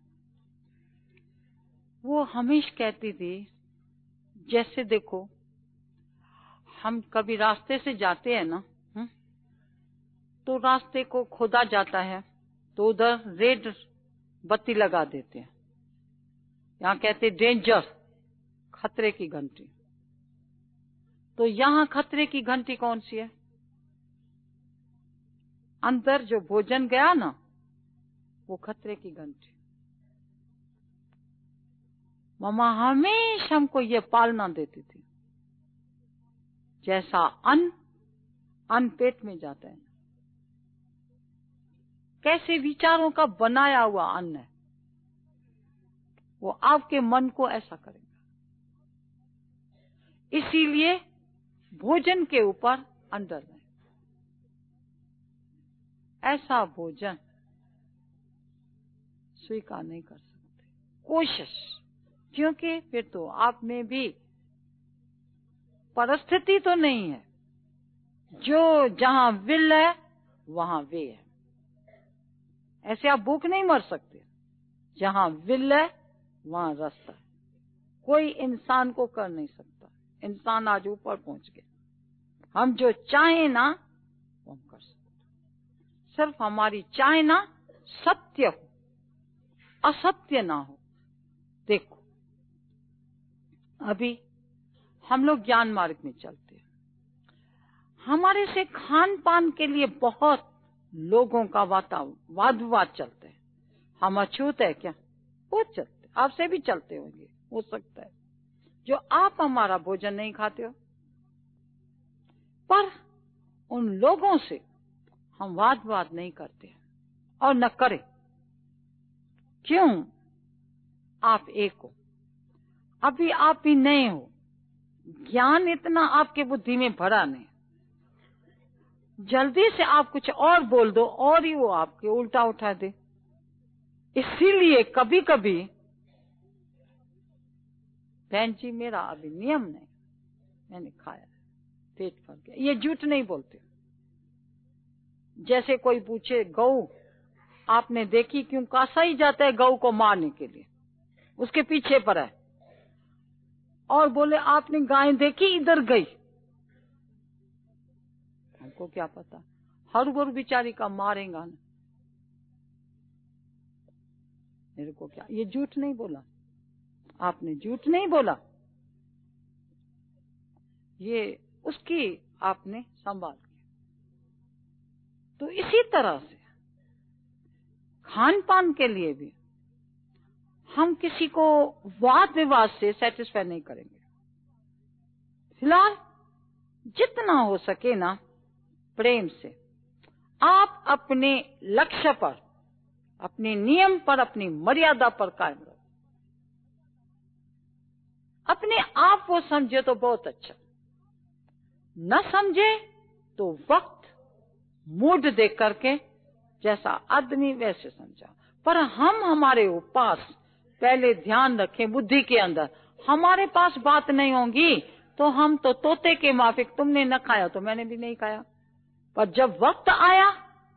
वो हमेशा कहती थी, जैसे देखो हम कभी रास्ते से जाते हैं ना, हुँ? तो रास्ते को खोदा जाता है तो उधर रेड बत्ती लगा देते हैं, यहाँ कहते डेंजर, खतरे की घंटी। तो यहाँ खतरे की घंटी कौन सी है? अंदर जो भोजन गया ना, वो खतरे की घंटी। मम्मा हमेशा हमको ये पालना देती थी, जैसा अन्न अन्न पेट में जाता है, कैसे विचारों का बनाया हुआ अन्न है, वो आपके मन को ऐसा करेगा। इसीलिए भोजन के ऊपर अंडर है, ऐसा भोजन स्वीकार नहीं कर सकते। कोशिश, क्योंकि फिर तो आप में भी परिस्थिति तो नहीं है, जो जहां विल है वहां वे है। ऐसे आप भूख नहीं मर सकते, जहां विल है वहां रास्ता है। कोई इंसान को कर नहीं सकता, इंसान आज ऊपर पहुंच गया। हम जो चाहें ना वो हम कर सकते, सिर्फ हमारी चाहे ना सत्य हो, असत्य ना हो। देखो अभी हम लोग ज्ञान मार्ग में चलते हैं, हमारे से खान पान के लिए बहुत लोगों का वाद विवाद चलते हैं। हम अछूत है क्या? वो चलते, आपसे भी चलते होंगे, हो सकता है जो आप हमारा भोजन नहीं खाते हो, पर उन लोगों से हम वाद विवाद नहीं करते और न करें। क्यों? आप एक हो, अभी आप भी नए हो, ज्ञान इतना आपके बुद्धि में भरा नहीं। जल्दी से आप कुछ और बोल दो और ही वो आपके उल्टा उठा दे। इसीलिए कभी कभी बहन जी मेरा अभी नियम नहीं, मैंने खाया पेट भर गया, ये झूठ नहीं बोलते। जैसे कोई पूछे गऊ आपने देखी, क्यों कासा ही जाता है गऊ को मारने के लिए, उसके पीछे पर है, और बोले आपने गाय देखी इधर गई, हमको क्या पता, हर गुरु बिचारी का मारेगा ना, मेरे को क्या। ये झूठ नहीं बोला, आपने झूठ नहीं बोला, ये उसकी आपने संभाल की। तो इसी तरह से खान पान के लिए भी हम किसी को वाद विवाद से सेटिस्फाई नहीं करेंगे। फिलहाल जितना हो सके ना प्रेम से आप अपने लक्ष्य पर, अपने नियम पर, अपनी मर्यादा पर कायम रहो। अपने आप को समझे तो बहुत अच्छा, न समझे तो वक्त मूड देख करके जैसा आदमी वैसे समझा। पर हम हमारे पास पहले ध्यान रखें, बुद्धि के अंदर हमारे पास बात नहीं होगी तो हम तो तोते के माफिक, तुमने न खाया तो मैंने भी नहीं खाया। पर जब वक्त आया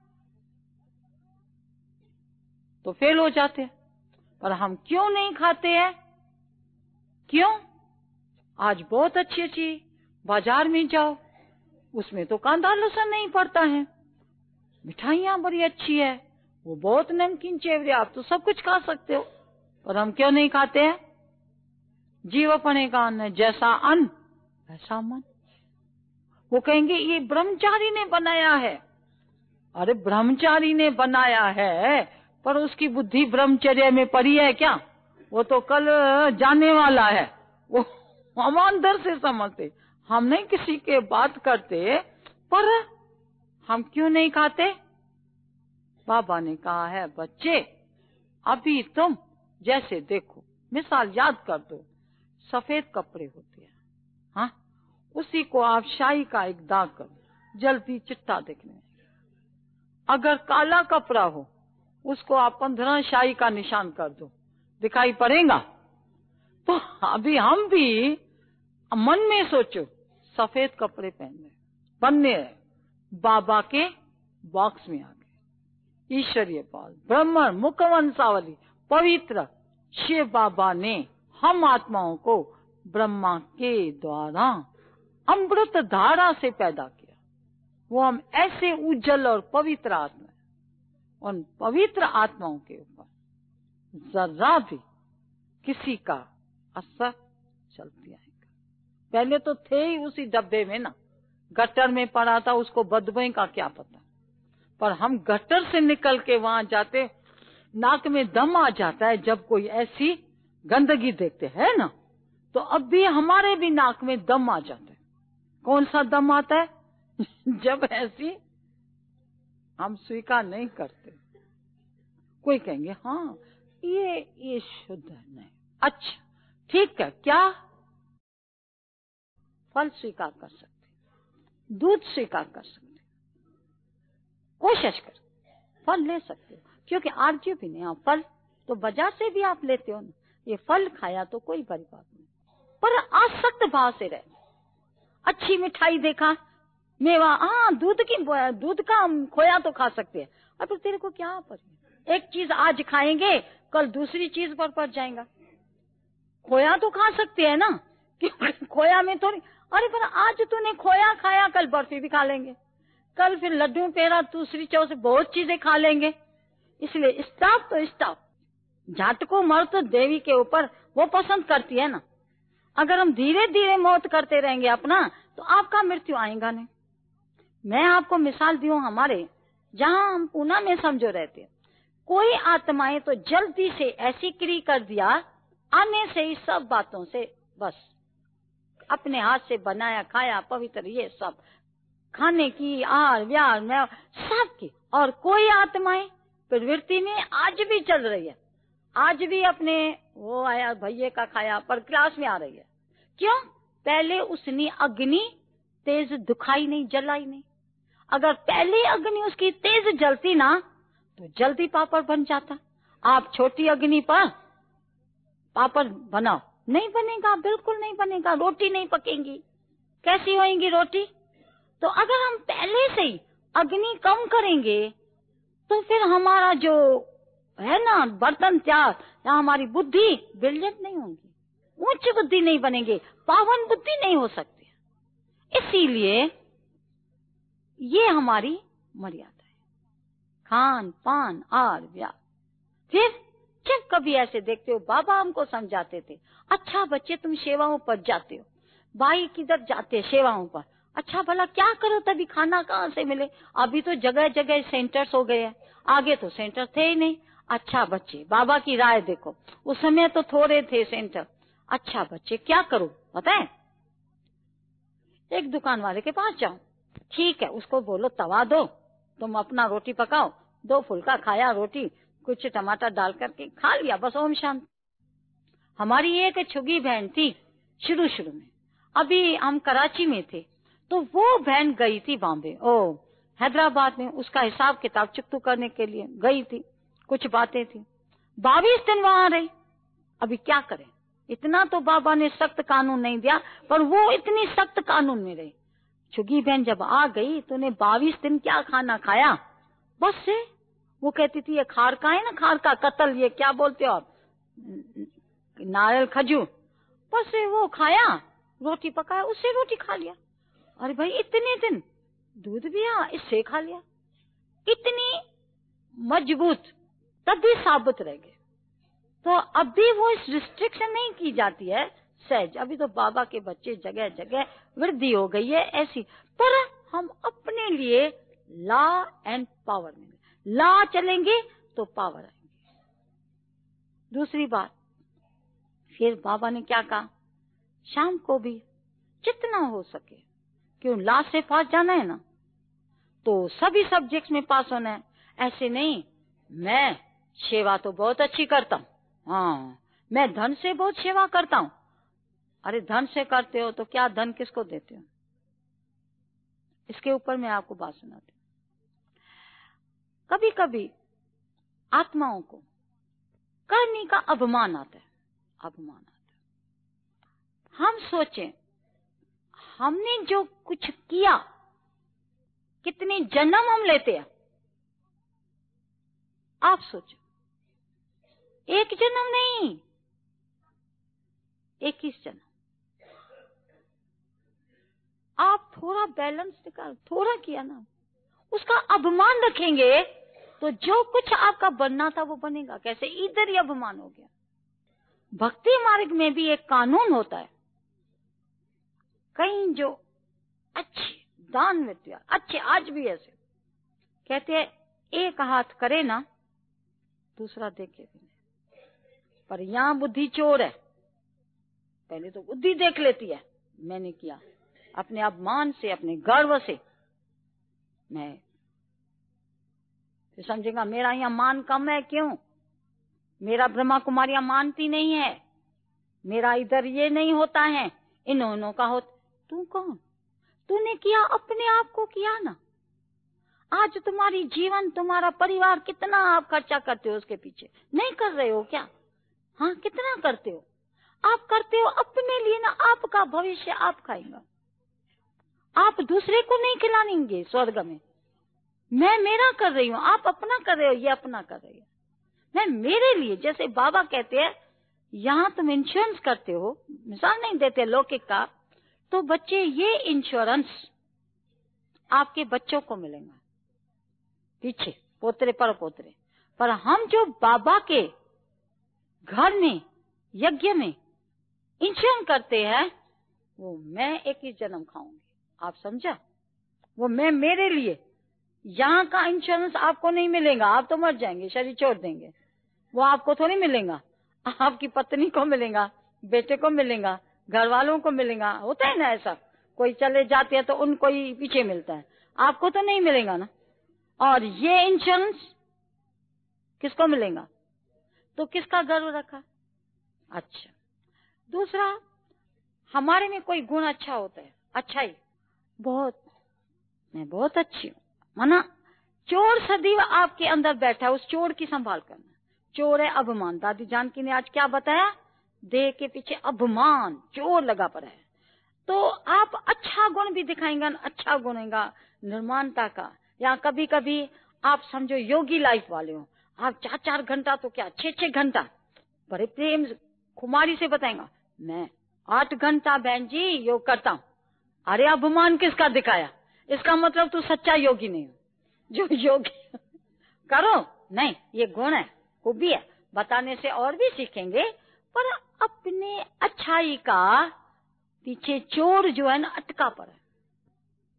तो फेल हो जाते हैं। पर हम क्यों नहीं खाते हैं? क्यों? आज बहुत अच्छी अच्छी बाजार में जाओ, उसमें तो कांदा लहसुन नहीं पड़ता है, मिठाइयां बड़ी अच्छी है, वो बहुत नमकीन चेवरे, आप तो सब कुछ खा सकते हो। पर हम क्यों नहीं खाते हैं? जीव अपने का अन्न, जैसा अन्न वैसा मन। वो कहेंगे ये ब्रह्मचारी ने बनाया है। अरे ब्रह्मचारी ने बनाया है, पर उसकी बुद्धि ब्रह्मचर्य में पड़ी है क्या? वो तो कल जाने वाला है। वो हम अंदर से समझते, हम नहीं किसी के बात करते, पर हम क्यों नहीं खाते? बाबा ने कहा है, बच्चे अभी तुम जैसे देखो, मिसाल याद कर दो, सफेद कपड़े होते हैं, हाँ, उसी को आप शाही का एक दाग करो, जल्दी चिट्टा दिखने। अगर काला कपड़ा हो, उसको आप पंद्रह शाही का निशान कर दो, दिखाई पड़ेगा? तो अभी हम भी मन में सोचो, सफेद कपड़े पहनने बनने बाबा के बॉक्स में आ गए। ईश्वरीय पाल ब्रह्म मुखवंशावली पवित्र शिव बाबा ने हम आत्माओं को ब्रह्मा के द्वारा अमृत धारा से पैदा किया। वो हम ऐसे उज्जवल और पवित्र आत्मा, उन पवित्र आत्माओं के ऊपर जरा भी किसी का असर चलती आएगा। पहले तो थे ही उसी डब्बे में ना, गटर में पड़ा था, उसको बदबू का क्या पता। पर हम गटर से निकल के वहां जाते, नाक में दम आ जाता है जब कोई ऐसी गंदगी देखते है ना। तो अब भी हमारे भी नाक में दम आ जाता है। कौन सा दम आता है? जब ऐसी हम स्वीकार नहीं करते। कोई कहेंगे हाँ ये ये शुद्ध नहीं, अच्छा ठीक है, क्या फल स्वीकार कर सकते, दूध स्वीकार कर सकते, कोशिश कर फल ले सकते हो, क्योंकि आर्ज्य भी नहीं। आप फल तो बाजार से भी आप लेते हो ना, ये फल खाया तो कोई बड़ी बात नहीं, पर आसक्त भाव से रहे। अच्छी मिठाई देखा, मेवा, हाँ दूध की, दूध का हम खोया तो खा सकते हैं। अब तेरे को क्या पर, एक चीज आज खाएंगे कल दूसरी चीज पर पड़ जाएगा। खोया तो खा सकते हैं ना, क्योंकि खोया में थोड़ी, अरे पर आज तूने खोया खाया, कल बर्फी भी खा लेंगे, कल फिर लड्डू पेड़ा दूसरी चौ से बहुत चीजें खा लेंगे। इसलिए स्टॉप तो स्टॉप। जाट को मर्द देवी के ऊपर वो पसंद करती है ना। अगर हम धीरे धीरे मौत करते रहेंगे अपना, तो आपका मृत्यु आएगा नहीं। मैं आपको मिसाल दी हूँ, हमारे जहाँ हम पूना में समझो रहते हैं, कोई आत्माएं तो जल्दी से ऐसी क्रिया कर दिया, आने से ही सब बातों से बस अपने हाथ से बनाया खाया पवित्र, ये सब खाने की आहार व्यार में सब की। और कोई आत्माएं प्रवृत्ति में आज भी चल रही है, आज भी अपने वो आया भैये का खाया पर क्लास में आ रही है। क्यों? पहले उसने अग्नि तेज दुखाई नहीं, जलाई नहीं। अगर पहले अग्नि उसकी तेज जलती ना, तो जल्दी पापड़ बन जाता। आप छोटी अग्नि पर पापड़ बनाओ, नहीं बनेगा, बिल्कुल नहीं बनेगा, रोटी नहीं पकेगी। कैसी होएगी रोटी? तो अगर हम पहले से ही अग्नि कम करेंगे, तो फिर हमारा जो है ना बर्तन त्याग, या हमारी बुद्धि ब्रिलियंट नहीं होगी, उच्च बुद्धि नहीं बनेंगे, पावन बुद्धि नहीं हो सकती। इसीलिए ये हमारी मर्यादा है, खान पान आर व्यार। फिर जब कभी ऐसे देखते हो, बाबा हमको समझाते थे, अच्छा बच्चे तुम सेवाओं पर जाते हो, भाई किधर जाते सेवाओं पर, अच्छा भला क्या करो तभी खाना कहाँ से मिले? अभी तो जगह जगह सेंटर्स हो गए हैं, आगे तो सेंटर थे ही नहीं। अच्छा बच्चे, बाबा की राय देखो, उस समय तो थोड़े थे सेंटर। अच्छा बच्चे क्या करो पता है? एक दुकान वाले के पास जाओ, ठीक है, उसको बोलो तवा दो, तुम अपना रोटी पकाओ, दो फुल्का खाया रोटी, कुछ टमाटर डाल करके खा लिया, बस ओम शांति। हमारी एक छुगी बहन थी शुरू शुरू में, अभी हम कराची में थे, तो वो बहन गई थी बॉम्बे, ओ हैदराबाद में, उसका हिसाब किताब चुकतू करने के लिए गई थी, कुछ बातें थी, बाईस दिन वहां रही। अभी क्या करें, इतना तो बाबा ने सख्त कानून नहीं दिया, पर वो इतनी सख्त कानून में रही। छुगी बहन जब आ गई तो उन्हें बाईस दिन क्या खाना खाया, बस से वो कहती थी ये खार का है ना, खार का कतल, ये क्या बोलते हो आप, नारियल खजूर, बस से वो खाया, रोटी पकाया, उससे रोटी खा लिया। अरे भाई इतने दिन दूध भी आ, इससे खा लिया, इतनी मजबूत, तब भी साबित रह गए। तो अभी वो इस रिस्ट्रिक्शन नहीं की जाती है सहज, अभी तो बाबा के बच्चे जगह जगह वृद्धि हो गई है ऐसी, पर हम अपने लिए लॉ एंड पावर में, लॉ चलेंगे तो पावर आएंगे। दूसरी बात, फिर बाबा ने क्या कहा, शाम को भी जितना हो सके, क्यों लास्ट से पास जाना है ना, तो सभी सब्जेक्ट्स में पास होना है। ऐसे नहीं मैं सेवा तो बहुत अच्छी करता हूँ, हाँ मैं धन से बहुत सेवा करता हूँ। अरे धन से करते हो तो क्या धन किसको देते हो? इसके ऊपर मैं आपको बात सुनाती हूँ। कभी कभी आत्माओं को करने का अभिमान आता है, अभिमान आता है। हम सोचें हमने जो कुछ किया, कितने जन्म हम लेते हैं, आप सोचो, एक जन्म नहीं, इक्कीस जन्म। आप थोड़ा बैलेंस निकाल, थोड़ा किया ना, उसका अभिमान रखेंगे तो जो कुछ आपका बनना था वो बनेगा। कैसे? इधर ही अभिमान हो गया। भक्ति मार्ग में भी एक कानून होता है, कहीं जो अच्छे दान विद्या अच्छे, आज भी ऐसे कहते हैं, एक हाथ करे ना दूसरा देखे भी नहीं, पर यहां बुद्धि चोर है, पहले तो बुद्धि देख लेती है, मैंने किया, अपने अभिमान से, अपने गर्व से, मैं तो समझेगा मेरा यहाँ मान कम है, क्यों, मेरा ब्रह्मा कुमारियां मानती नहीं है, मेरा इधर ये नहीं होता है, इन्होंने का हो। तू कौन? तूने किया अपने आप को किया ना। आज तुम्हारी जीवन, तुम्हारा परिवार, कितना आप खर्चा करते हो उसके पीछे, नहीं कर रहे हो क्या? हाँ कितना करते हो? आप करते हो अपने लिए ना, आपका भविष्य आप खाएंगे, आप दूसरे को नहीं खिलाएंगे स्वर्ग में। मैं मेरा कर रही हूँ, आप अपना कर रहे हो, ये अपना कर रही है, मैं मेरे लिए। जैसे बाबा कहते हैं यहाँ तुम इंश्योरेंस करते हो, मिसाल नहीं देते लौकिक का, तो बच्चे ये इंश्योरेंस आपके बच्चों को मिलेगा पीछे, पोतरे पर पोतरे। पर हम जो बाबा के घर में यज्ञ में इंश्योरेंस करते हैं, वो मैं एक ही जन्म खाऊंगी, आप समझा? वो मैं मेरे लिए, यहाँ का इंश्योरेंस आपको नहीं मिलेगा, आप तो मर जाएंगे, शरीर छोड़ देंगे, वो आपको थोड़ी मिलेगा, आपकी पत्नी को मिलेगा, बेटे को मिलेगा, घर वालों को मिलेगा। होता है ना ऐसा, कोई चले जाते हैं तो उनको ही पीछे मिलता है, आपको तो नहीं मिलेगा ना। और ये इंश्योरेंस किसको मिलेगा? तो किसका गर्व रखा? अच्छा, दूसरा, हमारे में कोई गुण अच्छा होता है, अच्छाई बहुत, मैं बहुत अच्छी हूँ, माना चोर सदैव आपके अंदर बैठा है, उस चोर की संभाल करना। चोर है अभिमान। दादी जानकी ने आज क्या बताया? देह के पीछे अभिमान, चोर लगा पड़ा है। तो आप अच्छा गुण भी दिखाएंगे, अच्छा गुण होगा निर्माणता का। या कभी कभी आप समझो योगी लाइफ वाले हो, आप चार चार घंटा तो क्या छह छह घंटा बड़े प्रेम खुमारी से बताएंगा, मैं आठ घंटा बहन जी योग करता हूँ। अरे अभिमान किसका दिखाया? इसका मतलब तू सच्चा योगी नहीं हो। जो योगी करो नहीं, ये गुण है, खूबी है, बताने से और भी सीखेंगे, पर अपने अच्छाई का पीछे चोर जो है ना अटका पड़ा है।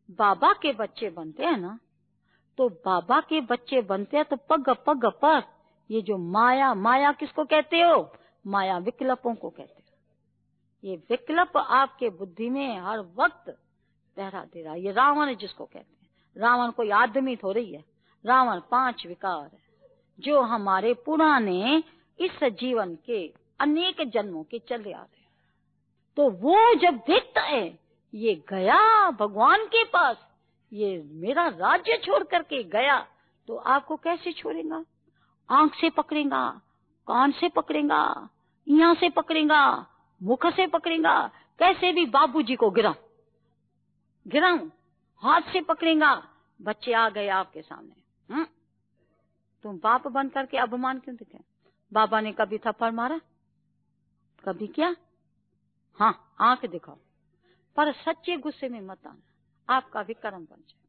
बाबा के बच्चे बनते हैं ना, तो बाबा के बच्चे बनते हैं तो पग पग पर ये जो माया, माया किसको कहते हो? माया विकल्पों को कहते हो। ये विकल्प आपके बुद्धि में हर वक्त पहरा दे रहा है। ये रावण है जिसको कहते हैं। रावण कोई आदमी थोड़ी है, रावण पांच विकार है जो हमारे पुराने इस जीवन के अनेक जन्मों के चले आ रहे हैं। तो वो जब देखता है ये गया भगवान के पास, ये मेरा राज्य छोड़ करके गया, तो आपको कैसे छोड़ेगा? आंख से पकड़ेगा, कान से पकड़ेगा, यहाँ से पकड़ेगा, मुख से पकड़ेगा, कैसे भी बाबूजी को गिरा गिराऊं, हाथ से पकड़ेगा। बच्चे आ गए आपके सामने, हम्म तुम बाप बन करके अपमान क्यों दिखे? बाबा ने कभी थप्पड़ मारा? कभी क्या? हाँ, आंख दिखाओ, पर सच्चे गुस्से में मत आना, आपका भी कर्म बन जाए।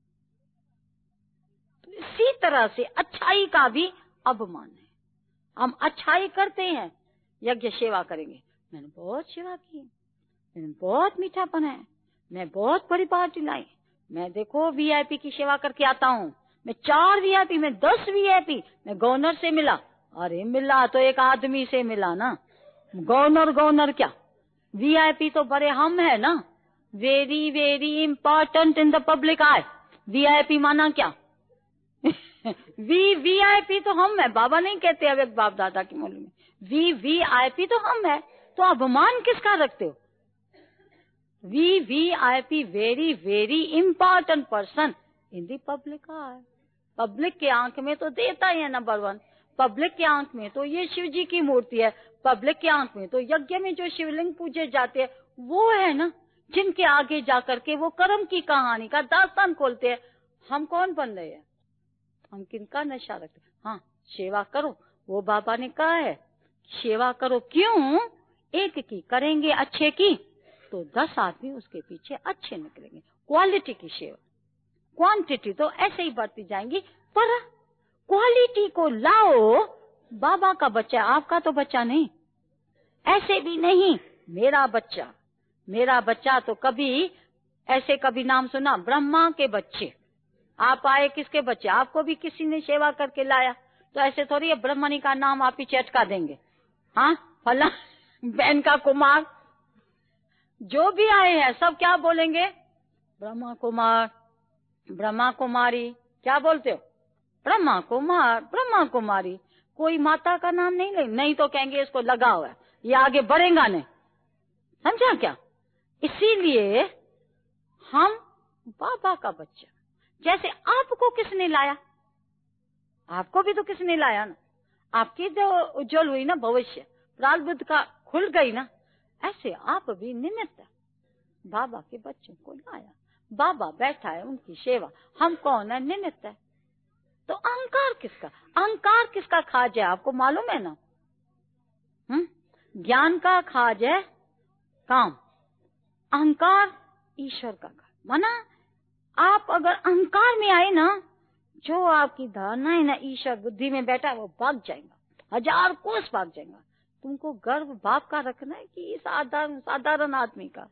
तो इसी तरह से अच्छाई का भी अपमान है। हम अच्छाई करते हैं, यज्ञ सेवा करेंगे, मैंने बहुत सेवा की, मैंने बहुत मीठा बनाया, मैं बहुत बड़ी पार्टी लाई, मैं देखो वीआईपी की सेवा करके आता हूँ, मैं चार वीआईपी, मैं दस वीआईपी, मैं गवर्नर से मिला। अरे मिला तो एक आदमी से मिला ना, गवर्नर गवर्नर क्या, वीआईपी तो बड़े हम है ना, very very important in the public eye. VIP माना क्या? वी वीआईपी तो हम है, बाबा नहीं कहते अब एक बाप दादा की मूल्य में, वी वीआईपी तो हम है, तो अपमान किसका रखते हो? V VIP very very important person in the public eye. Public के आंख में तो देता ही है नंबर वन, पब्लिक के आंख में तो ये शिव जी की मूर्ति है, पब्लिक के आंख में तो यज्ञ में जो शिवलिंग पूजे जाते हैं वो है ना, जिनके आगे जाकर के वो कर्म की कहानी का दास्तान खोलते हैं। हम कौन बन रहे हैं? हम किनका नशा रखते हैं? हाँ, सेवा करो, वो बाबा ने कहा है सेवा करो। क्यों? एक की करेंगे अच्छे की तो दस आदमी उसके पीछे अच्छे निकलेंगे। क्वालिटी की सेवा, क्वांटिटी तो ऐसे ही बढ़ती जाएंगी, पर क्वालिटी को लाओ। बाबा का बच्चा, आपका तो बच्चा नहीं, ऐसे भी नहीं मेरा बच्चा, मेरा बच्चा तो कभी ऐसे कभी नाम सुना? ब्रह्मा के बच्चे। आप आए किसके बच्चे? आपको भी किसी ने सेवा करके लाया, तो ऐसे थोड़ी है ब्रह्मणी का नाम आप ही चटका देंगे। हाँ, फला बहन का कुमार, जो भी आए हैं सब क्या बोलेंगे? ब्रह्मा कुमार, ब्रह्मा कुमारी, क्या बोलते हो? ब्रह्मा कुमार, ब्रह्मा कुमारी। कोई माता का नाम नहीं ले, नहीं तो कहेंगे इसको लगा हुआ है, ये आगे बढ़ेगा नहीं। समझा क्या? इसीलिए हम बाबा का बच्चा। जैसे आपको किसने लाया? आपको भी तो किसने लाया ना, आपकी जो उज्जवल हुई ना भविष्य, प्रारब्ध का खुल गई ना, ऐसे आप भी निमित्त बाबा के बच्चों को लाया। बाबा बैठा है, उनकी सेवा, हम कौन है? निमित्त है। तो अहंकार किसका? अहंकार किसका खाज है? आपको मालूम है ना? हम्म ज्ञान का खाज है काम, अहंकार ईश्वर का खाज। माना आप अगर अहंकार में आए ना, जो आपकी धारणा है ना ईश्वर बुद्धि में बैठा है वो भाग जाएगा, हजार कोस भाग जाएगा। तुमको गर्व बाप का रखना है कि साधारण साधारण आदमी का।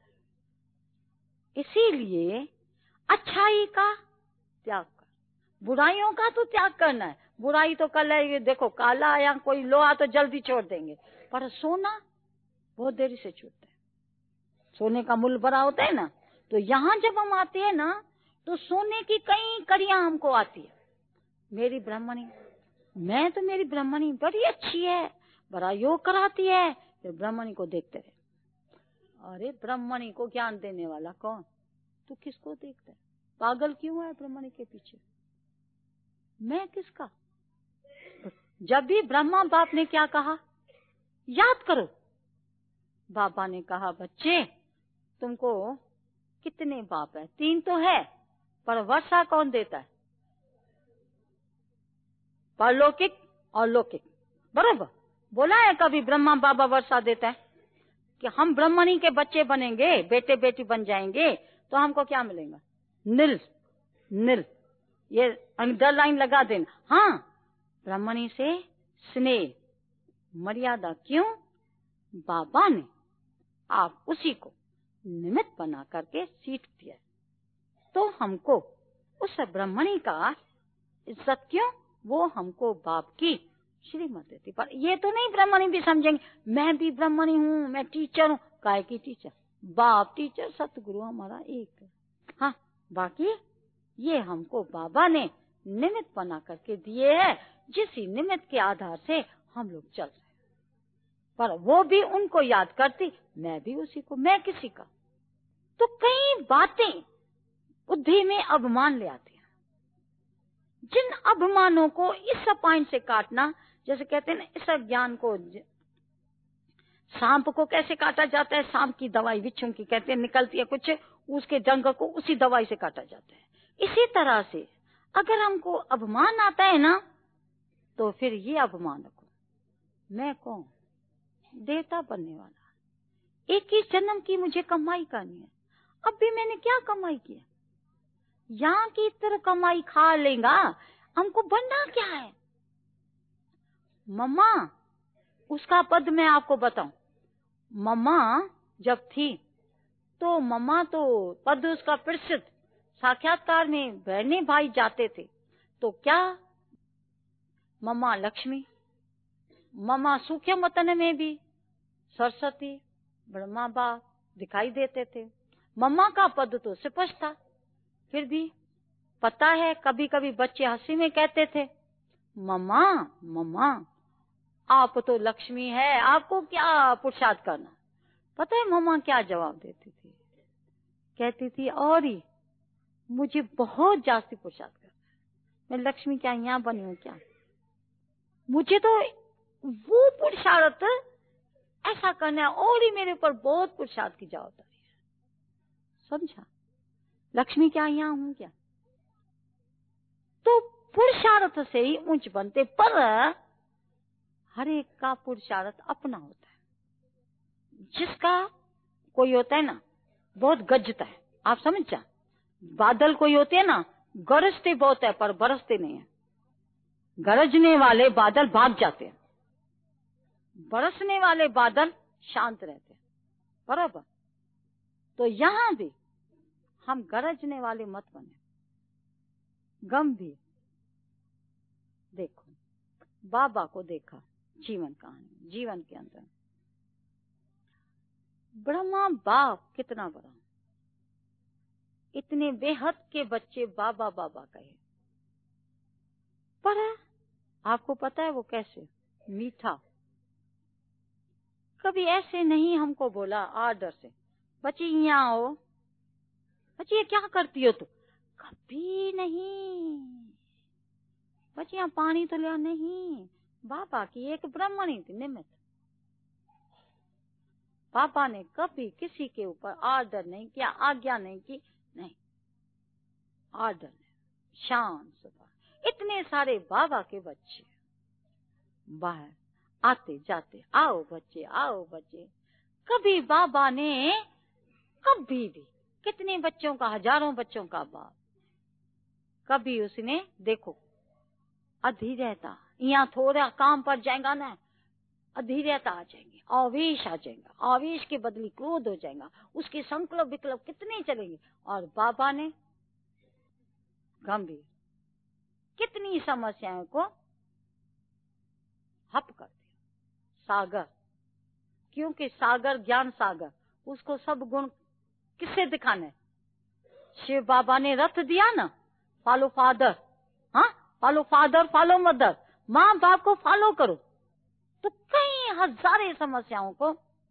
इसीलिए अच्छाई का त्याग कर, बुराइयों का तो त्याग करना है। बुराई तो कल है, ये देखो काला या कोई लोहा तो जल्दी छोड़ देंगे, पर सोना बहुत देरी से छूटता है। सोने का मूल्य बड़ा होता है ना, तो यहाँ जब हम आते हैं ना तो सोने की कई कड़ियां हमको आती है। मेरी ब्रह्मणी, मैं तो मेरी ब्रह्मणी बड़ी अच्छी है, बड़ा योग कराती है। फिर ब्रह्मणी को देखते रहे, अरे ब्रह्मणी को ज्ञान देने वाला कौन? तू किसको देखता है? पागल क्यों है ब्रह्मणी के पीछे? मैं किसका? जब भी ब्रह्मा बाप ने क्या कहा याद करो। बाबा ने कहा बच्चे तुमको कितने बाप है? तीन तो है, पर वर्षा कौन देता है? परलौकिक और लौकिक, बरोबर बोला है कभी ब्रह्मा बाबा वर्षा देता है कि हम ब्रह्मणी के बच्चे बनेंगे, बेटे बेटी बन जाएंगे तो हमको क्या मिलेगा? नील नील, ये अंडरलाइन लगा देना। हाँ, ब्रह्मणी से स्नेह मर्यादा। क्यों? बाबा ने आप उसी को निमित्त बना करके सीट दिया। तो हमको उस ब्रह्मणी का इज्जत क्यों? वो हमको बाप की श्रीमत देती। पर ये तो नहीं ब्रह्मणी भी समझेंगे मैं भी ब्रह्मणी हूँ, मैं टीचर हूँ। काय की टीचर? बाप टीचर, सतगुरु हमारा एक है। हाँ, बाकी ये हमको बाबा ने निमित्त बना करके दिए है, जिस निमित्त के आधार से हम लोग चल रहे। पर वो भी उनको याद करती, मैं भी उसी को, मैं किसी का। तो कई बातें बुद्धि में अभिमान ले आती हैं, जिन अभिमानों को इस पॉइंट से काटना, जैसे कहते हैं ना, इस ज्ञान को, सांप को कैसे काटा जाता है? सांप की दवाई बिच्छू की कहते हैं निकलती है कुछ, उसके जंग को उसी दवाई से काटा जाता है। इसी तरह से अगर हमको अभिमान आता है ना, तो फिर ये अभिमान रखो, मैं कौन? देवता बनने वाला। एक ही जन्म की मुझे कमाई करनी है। अब भी मैंने क्या कमाई किया? यहाँ की तरह कमाई खा लेगा, हमको बनना क्या है? मम्मा, उसका पद मैं आपको बताऊं। मम्मा जब थी तो मम्मा तो पद उसका प्रसिद्ध, साक्षात्कार में बहने भाई जाते थे तो क्या मम्मा लक्ष्मी, मम्मा सूखे मतन में भी सरस्वती, ब्रह्मा बाप दिखाई देते थे। मम्मा का पद तो स्पष्ट था। फिर भी पता है कभी कभी बच्चे हंसी में कहते थे, मम्मा मम्मा आप तो लक्ष्मी है, आपको क्या पुरुषार्थ करना। पता है मम्मा क्या जवाब देती थी? कहती थी, और ही मुझे बहुत जास्ती पुरुषार्थ करना है, मैं लक्ष्मी क्या यहाँ बनी हूँ क्या? मुझे तो वो पुरुषार्थ ऐसा करना है, और ही मेरे ऊपर बहुत पुरुषार्थ की जवाबदारी है। समझा? लक्ष्मी क्या यहाँ हूँ क्या? तो पुरुषार्थ से ही ऊंच बनते, पर हर एक का पुरुषार्थ अपना होता है। जिसका कोई होता है ना बहुत गजता है, आप समझ जा। बादल कोई होते हैं ना गरजते बहुत है पर बरसते नहीं है। गरजने वाले बादल भाग जाते हैं, बरसने वाले बादल शांत रहते हैं, बराबर। तो यहां भी हम गरजने वाले मत बने, गंभीर। देखो बाबा को देखा जीवन कहानी, जीवन के अंदर ब्रह्मा बाप कितना बड़ा, इतने बेहद के बच्चे बाबा बाबा कहे। पर आपको पता है वो कैसे मीठा, कभी ऐसे नहीं हमको बोला आदर से, बच्ची यहाँ आओ, बच्ची ये क्या करती हो तू? कभी नहीं। बच्ची यहाँ पानी तो लिया नहीं, बाबा की एक ब्राह्मणी थी निमित्त। पापा ने कभी किसी के ऊपर आदर नहीं किया, आज्ञा नहीं की, नहीं आदर नहीं, शांत स्वभाव। इतने सारे बाबा के बच्चे बाहर आते जाते, आओ बच्चे आओ बच्चे। कभी बाबा ने कभी भी कितने बच्चों का, हजारों बच्चों का बाप, कभी उसने देखो अधी रहता, यहाँ थोड़ा काम पर जाएगा ना अधीरता आ जाएंगे, आवेश आ जाएगा, आवेश के बदले क्रोध हो जाएगा, उसके संकल्प विकल्प कितने चलेंगे। और बाबा ने गंभीर कितनी समस्याओं को हप कर दिया। सागर, क्योंकि सागर ज्ञान सागर, उसको सब गुण किससे दिखाने? शिव बाबा ने रथ दिया ना, फॉलो फादर, हाँ फॉलो फादर फॉलो मदर, माँ बाप को फॉलो करो। तो कई हजारे समस्याओं को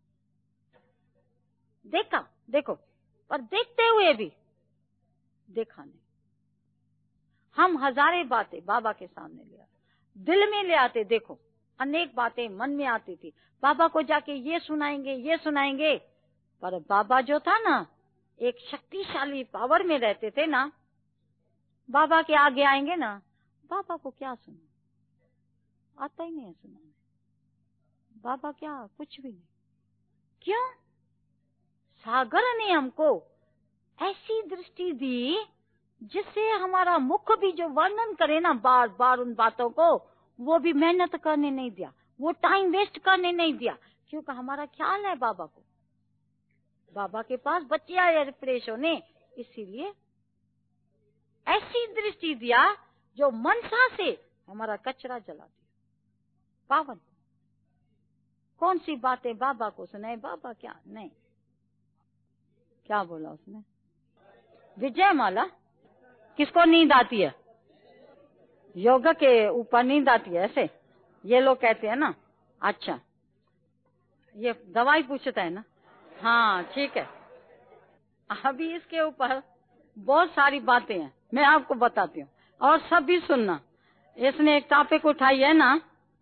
देखा, देखो, पर देखते हुए भी देखा नहीं। हम हजारे बातें बाबा के सामने ले आते, दिल में ले आते। देखो अनेक बातें मन में आती थी, बाबा को जाके ये सुनाएंगे ये सुनाएंगे। पर बाबा जो था ना एक शक्तिशाली पावर में रहते थे ना, बाबा के आगे आएंगे ना, बाबा को क्या सुना, आता ही नहीं है सुनाने। बाबा क्या, कुछ भी नहीं। क्यों? सागर ने हमको ऐसी दृष्टि दी जिससे हमारा मुख भी जो वर्णन करे ना बार बार उन बातों को, वो भी मेहनत करने नहीं दिया, वो टाइम वेस्ट करने नहीं दिया। क्योंकि हमारा ख्याल है बाबा को, बाबा के पास बच्चे आए रिफ्रेश होने, इसीलिए ऐसी दृष्टि दिया जो मनसा से हमारा कचरा जला दिया। पावन कौन सी बातें बाबा को सुनाए? बाबा क्या नहीं, क्या बोला उसने? विजय माला। किसको नींद आती है? योग के ऊपर नींद आती है, ऐसे ये लोग कहते हैं ना। अच्छा, ये दवाई पूछता है ना? हाँ ठीक है। अभी इसके ऊपर बहुत सारी बातें हैं, मैं आपको बताती हूँ और सब भी सुनना। इसने एक टॉपिक उठाई है ना,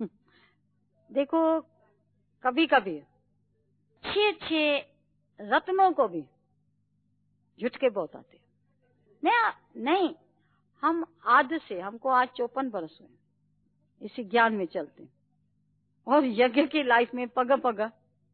देखो कभी कभी अच्छे अच्छे रत्नों को भी झुटके बहुत आते हैं। नहीं नहीं, हम आद से, हमको आज चौपन बरस हुए इसी ज्ञान में चलते हैं और यज्ञ की लाइफ में पग पग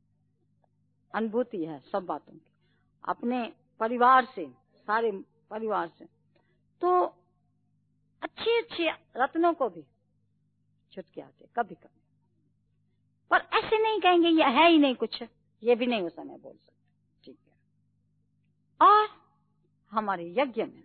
अनुभूति है सब बातों की, अपने परिवार से, सारे परिवार से। तो अच्छे अच्छे रत्नों को भी झुटके आते कभी कभी, पर ऐसे नहीं कहेंगे ये है ही नहीं कुछ, ये भी नहीं उस समय बोल सकते, ठीक है। और हमारे यज्ञ में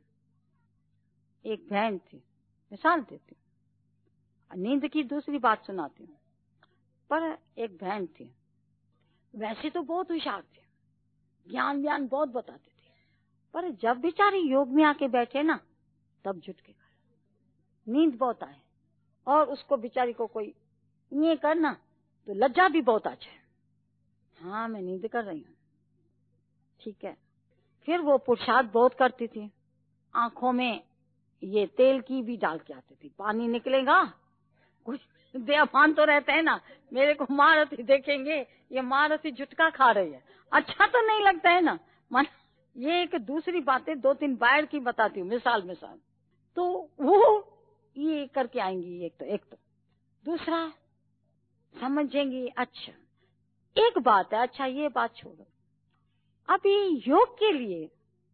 एक बहन थी, मिसाल देती हूँ, नींद की दूसरी बात सुनाती हूँ। पर एक बहन थी, वैसे तो बहुत होशियार थे, ज्ञान व्यान बहुत बताते थे, पर जब बेचारी योग में आके बैठे ना तब झुटके खाए, नींद बहुत आए और उसको बेचारी को कोई ये करना तो लज्जा भी बहुत आ जाए, हाँ मैं नींद कर रही हूँ, ठीक है। फिर वो पुरुषार्थ बहुत करती थी, आंखों में ये तेल की भी डाल के आती थी, पानी निकलेगा, कुछ देवभान तो रहते हैं ना, मेरे को महारथी देखेंगे ये महारथी झुटका खा रही है, अच्छा तो नहीं लगता है ना। मन ये एक दूसरी बातें दो तीन बाहर की बताती हूँ, मिसाल मिसाल। तो वो ये करके आएंगी, एक तो एक तो दूसरा समझेंगी। अच्छा एक बात है, अच्छा ये बात छोड़ो, अभी योग के लिए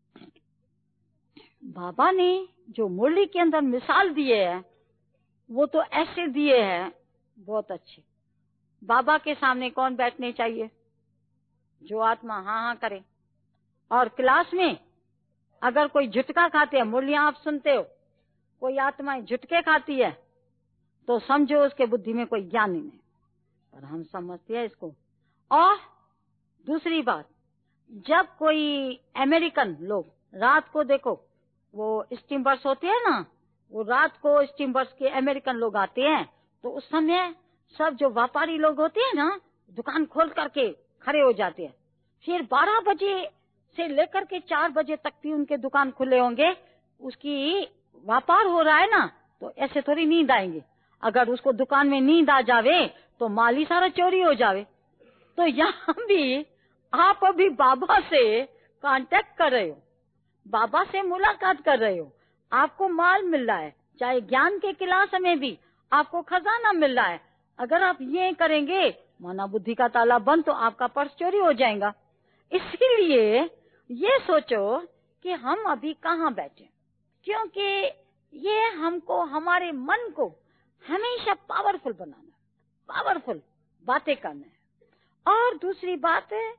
बाबा ने जो मुरली के अंदर मिसाल दिए हैं वो तो ऐसे दिए हैं बहुत अच्छे। बाबा के सामने कौन बैठने चाहिए? जो आत्मा हाँ हाँ करे। और क्लास में अगर कोई झुटका खाते हैं, मुरलियां आप सुनते हो, कोई आत्मा झुटके खाती है तो समझो उसके बुद्धि में कोई ज्ञान ही नहीं, पर हम समझते हैं इसको। और दूसरी बात, जब कोई अमेरिकन लोग रात को, देखो वो स्टीमर्स होते हैं ना, वो रात को स्टीमर्स के अमेरिकन लोग आते हैं, तो उस समय सब जो व्यापारी लोग होते हैं ना दुकान खोल करके खड़े हो जाते हैं, फिर बारह बजे से लेकर के चार बजे तक भी उनके दुकान खुले होंगे, उसकी व्यापार हो रहा है ना, तो ऐसे थोड़ी नींद आएंगे। अगर उसको दुकान में नींद आ जावे तो माल ही सारा चोरी हो जावे। तो यहाँ भी आप अभी बाबा से कांटेक्ट कर रहे हो, बाबा से मुलाकात कर रहे हो, आपको माल मिल रहा है, चाहे ज्ञान के क्लास में भी आपको खजाना मिल रहा है। अगर आप ये करेंगे माना बुद्धि का ताला बंद, तो आपका पर्स चोरी हो जाएगा। इसीलिए ये सोचो कि हम अभी कहाँ बैठे, क्योंकि ये हमको, हमारे मन को हमेशा पावरफुल बनाना, पावरफुल बातें करना है। और दूसरी बात है,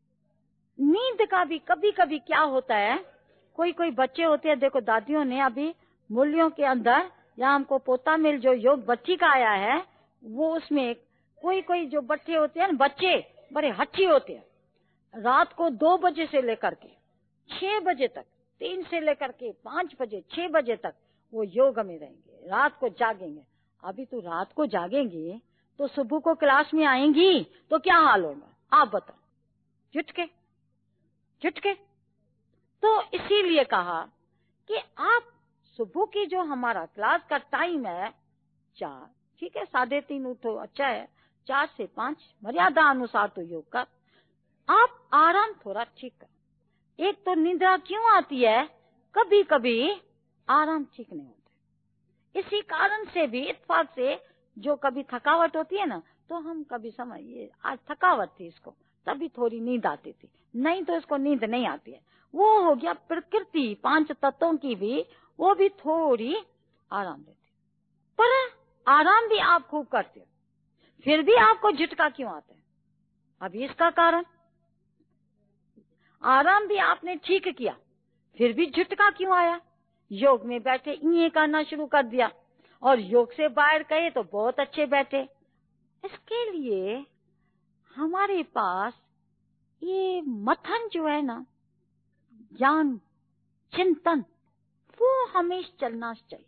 नींद का भी कभी कभी क्या होता है, कोई कोई बच्चे होते हैं, देखो दादियों ने अभी मूल्यों के अंदर, या हमको पोता मिल जो योग बच्ची का आया है, वो उसमें कोई कोई जो बच्चे होते हैं ना, बच्चे बड़े हट्टी होते हैं, रात को दो बजे से लेकर के छह बजे तक, तीन से लेकर के पांच बजे छह बजे तक वो योग में रहेंगे, रात को जागेंगे। अभी तो रात को जागेंगे तो सुबह को क्लास में आएंगी तो क्या हाल होगा आप बताओ, झुटके झुटके। तो इसीलिए कहा कि आप सुबह की जो हमारा क्लास का टाइम है चार, ठीक है, साढ़े तीन उठो, अच्छा है, चार से पांच मर्यादा अनुसार तो योग का, आप आराम थोड़ा ठीक कर। एक तो निद्रा क्यों आती है, कभी कभी आराम ठीक नहीं होता, इसी कारण से भी इत्तेफाक से जो कभी थकावट होती है ना, तो हम कभी समझिए आज थकावट थी इसको, तभी थोड़ी नींद आती थी, नहीं तो इसको नींद नहीं आती है। वो हो गया प्रकृति पांच तत्वों की भी, वो भी थोड़ी आराम देती, पर आराम भी आप खूब करते हो, फिर भी आपको झटका क्यों आता है? अभी इसका कारण, आराम भी आपने ठीक किया, फिर भी झटका क्यों आया? योग में बैठे ये करना शुरू कर दिया, और योग से बाहर गए तो बहुत अच्छे बैठे। इसके लिए हमारे पास ये मथन जो है ना, ज्ञान चिंतन, वो हमेशा चलना चाहिए।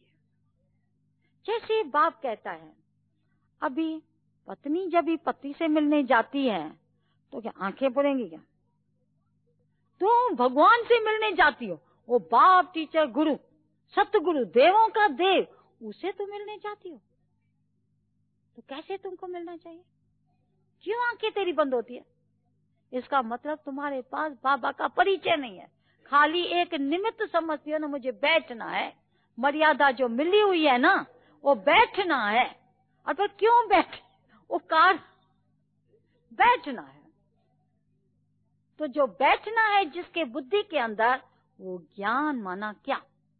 जैसे बाप कहता है, अभी पत्नी जब भी पति से मिलने जाती है तो क्या आंखें पड़ेंगी क्या? तुम भगवान से मिलने जाती हो, वो बाप, टीचर, गुरु, सतगुरु, देवों का देव, उसे तो मिलने जाती हो, तो कैसे तुमको मिलना चाहिए? क्यों आंखें तेरी बंद होती है? इसका मतलब तुम्हारे पास बाबा का परिचय नहीं है, खाली एक निमित्त समझती हो ना, मुझे बैठना है, मर्यादा जो मिली हुई है ना वो बैठना है। और पर क्यों बैठ, वो कार बैठना है। तो जो बैठना है जिसके बुद्धि के अंदर, वो ज्ञान माना क्या?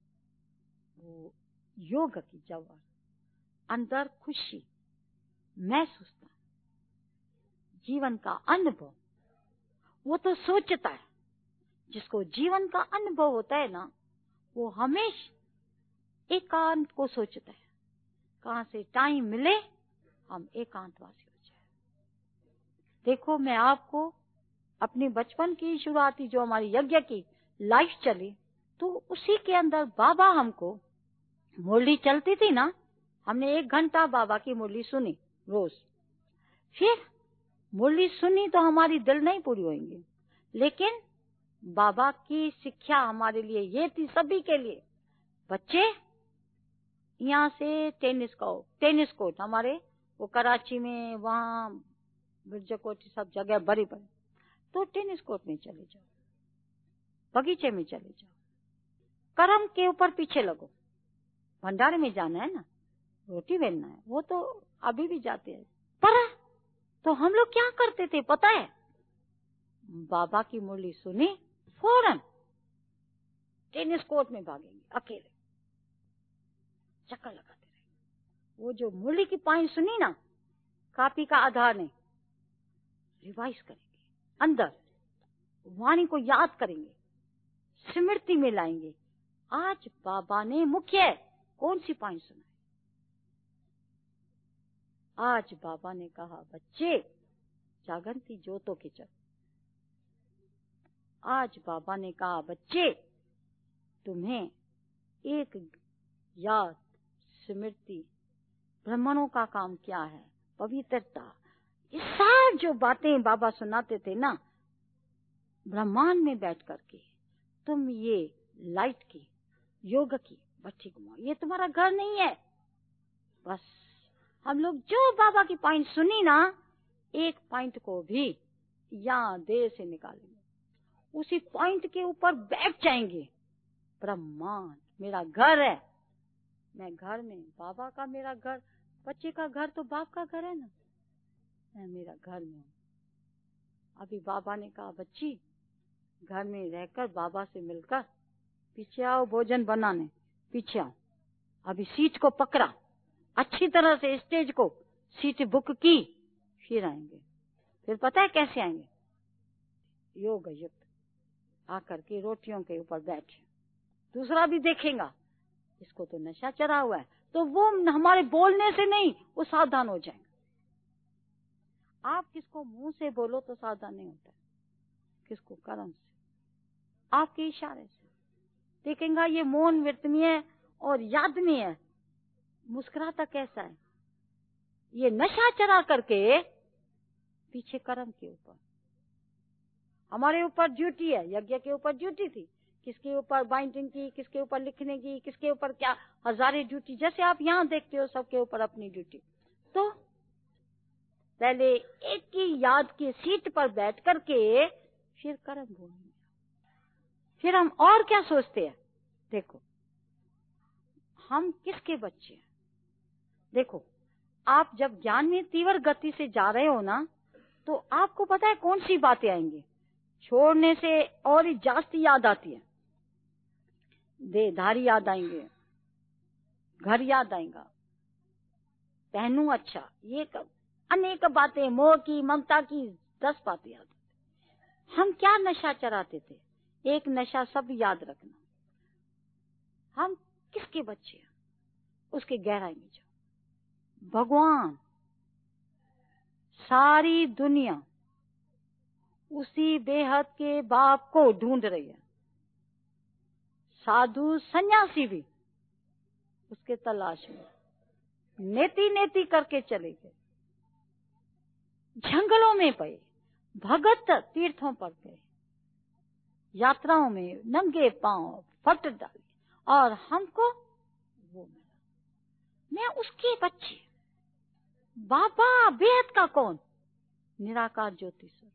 वो योग की जवाब, अंदर खुशी महसूस, जीवन का अनुभव, वो तो सोचता है। जिसको जीवन का अनुभव होता है ना, वो हमेशा एकांत को सोचता है, कहाँ से टाइम मिले हम एकांतवासी हो जाए। देखो, मैं आपको अपने बचपन की शुरुआती जो हमारी यज्ञ की लाइफ चली, तो उसी के अंदर बाबा हमको मुरली चलती थी ना, हमने एक घंटा बाबा की मुरली सुनी रोज। फिर मुरली सुनी तो हमारी दिल नहीं पूरी होंगी, लेकिन बाबा की शिक्षा हमारे लिए ये थी, सभी के लिए। बच्चे यहाँ से टेनिस का टेनिस कोर्ट हमारे वो कराची में, वहाँ मिर्जाकोट सब जगह बड़ी बड़ी, तो टेनिस कोर्ट में चले जाओ, बगीचे में चले जाओ, कर्म के ऊपर पीछे लगो। भंडारे में जाना है ना, रोटी बेलना है, वो तो अभी भी जाते हैं। पर तो हम लोग क्या करते थे पता है? बाबा की मुरली सुनी, फौरन टेनिस कोर्ट में भागेंगे, अकेले चक्कर लगाते रहे। वो जो मुरली की पाइन सुनी ना, कापी का आधार नहीं, रिवाइज करेंगे, अंदर वाणी को याद करेंगे, स्मृति में लाएंगे। आज बाबा ने मुख्य कौन सी पाइन सुनाई? आज बाबा ने कहा, बच्चे जागंती ज्योतों के चल। आज बाबा ने कहा, बच्चे तुम्हें एक याद, स्मृति, ब्राह्मणों का काम क्या है, पवित्रता, ये सब जो बातें बाबा सुनाते थे ना, ब्रह्मांड में बैठ करके तुम ये लाइट की, योग की भट्टी घुमाओ। ये तुम्हारा घर नहीं है। बस हम लोग जो बाबा की पॉइंट सुनी ना, एक पॉइंट को भी यहाँ देर से निकालेंगे, उसी पॉइंट के ऊपर बैठ जाएंगे। ब्रह्मांड मेरा घर है, मैं घर में, बाबा का मेरा घर, बच्चे का घर तो बाप का घर है ना, मैं मेरा घर में हूँ। अभी बाबा ने कहा, बच्ची घर में रहकर बाबा से मिलकर पीछे आओ, भोजन बनाने पीछे आओ। अभी सीट को पकड़ा, अच्छी तरह से स्टेज को सीट बुक की, फिर आएंगे। फिर पता है कैसे आएंगे? योग युक्त आकर के रोटियों के ऊपर बैठे। दूसरा भी देखेगा, इसको तो नशा चढ़ा हुआ है, तो वो हमारे बोलने से नहीं, वो सावधान हो जाएंगे। आप किसको मुंह से बोलो तो सावधान नहीं होता, किसको कर्म से, आपके इशारे से देखेगा। ये मौन व्रत में है और याद में है, मुस्कुराता कैसा है? ये नशा चढ़ा करके पीछे कर्म के ऊपर। हमारे ऊपर ड्यूटी है, यज्ञ के ऊपर ड्यूटी थी, किसके ऊपर बाइंडिंग की, किसके ऊपर लिखने की, किसके ऊपर क्या, हजारे ड्यूटी। जैसे आप यहाँ देखते हो, सबके ऊपर अपनी ड्यूटी। तो पहले एक की याद की सीट पर बैठ करके फिर कर्म भूमि। फिर हम और क्या सोचते हैं? देखो, हम किसके बच्चे हैं? देखो, आप जब ज्ञान में तीव्र गति से जा रहे हो ना, तो आपको पता है कौन सी बातें आएंगी, छोड़ने से और जास्ती याद आती है। देहधारी याद आएंगे, घर याद आएगा, पहनू अच्छा, ये कब, अनेक बातें, मोह की, ममता की, दस बातें याद आती। हम क्या नशा चढ़ाते थे? एक नशा सब याद रखना। हम उसके बच्चे हैं, उसके गहराई में जाओ। भगवान, सारी दुनिया उसी बेहद के बाप को ढूंढ रही है। साधु सन्यासी भी उसके तलाश में नेति नेति करके चले गए, जंगलों में गए, भगत तीर्थों पर गए, यात्राओं में नंगे पांव फट डाले, और हमको वो मिला। मैं उसके बच्चे, बाबा बेहद का कौन? निराकार ज्योति स्वरूप।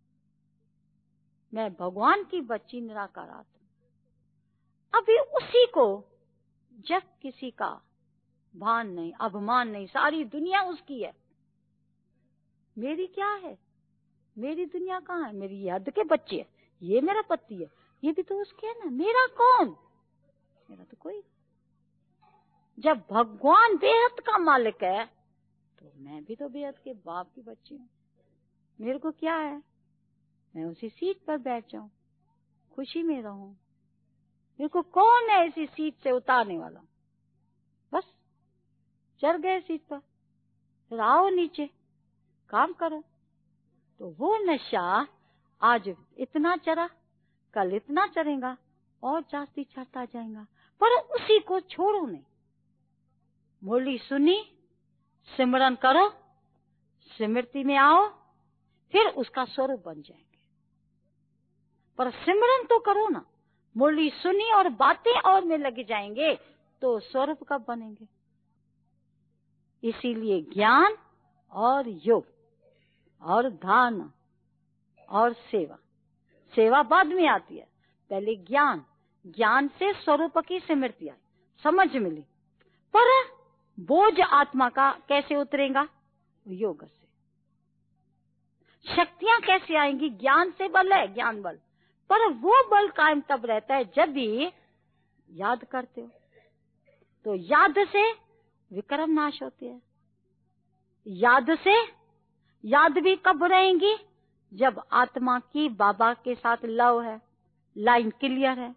मैं भगवान की बच्ची, निराकार आत्मा। अभी उसी को जब किसी का भान नहीं, अभिमान नहीं, सारी दुनिया उसकी है, मेरी क्या है? मेरी दुनिया कहाँ है? मेरी हद के बच्चे है, ये मेरा पति है, ये भी तो उसके है ना, मेरा कौन? मेरा तो कोई। जब भगवान बेहद का मालिक है तो मैं भी तो बेहद के बाप की बच्ची हूँ। मेरे को क्या है? मैं उसी सीट पर बैठ जाऊं, खुशी में रहूं। मेरे को कौन है इसी सीट से उतारने वाला? बस चढ़ गए सीट पर, फिर आओ नीचे, काम करो। तो वो नशा आज इतना चढ़ा, कल इतना चढ़ेगा, और जास्ती चढ़ता जाएगा, पर उसी को छोड़ो नहीं। मुरली सुनी, सिमरन करो, स्मृति में आओ, फिर उसका स्वरूप बन जाएंगे। पर सिमरन तो करो ना, मुरली सुनी और बातें और में लग जाएंगे तो स्वरूप कब बनेंगे? इसीलिए ज्ञान और योग और धारणा और सेवा, सेवा बाद में आती है, पहले ज्ञान, ज्ञान से स्वरूप की स्मृति आई, समझ मिली। पर बोझ आत्मा का कैसे उतरेगा? योग से। शक्तियां कैसे आएंगी? ज्ञान से बल है, ज्ञान बल। पर वो बल कायम तब रहता है जब भी याद करते हो। तो याद से विक्रम नाश होते हैं। याद से, याद भी कब रहेंगी? जब आत्मा की बाबा के साथ लव है, लाइन क्लियर है।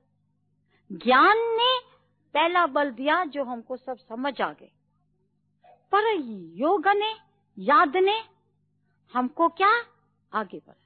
ज्ञान ने पहला बल दिया जो हमको सब समझ आ गए, पर योग ने, याद ने हमको क्या आगे बढ़ा,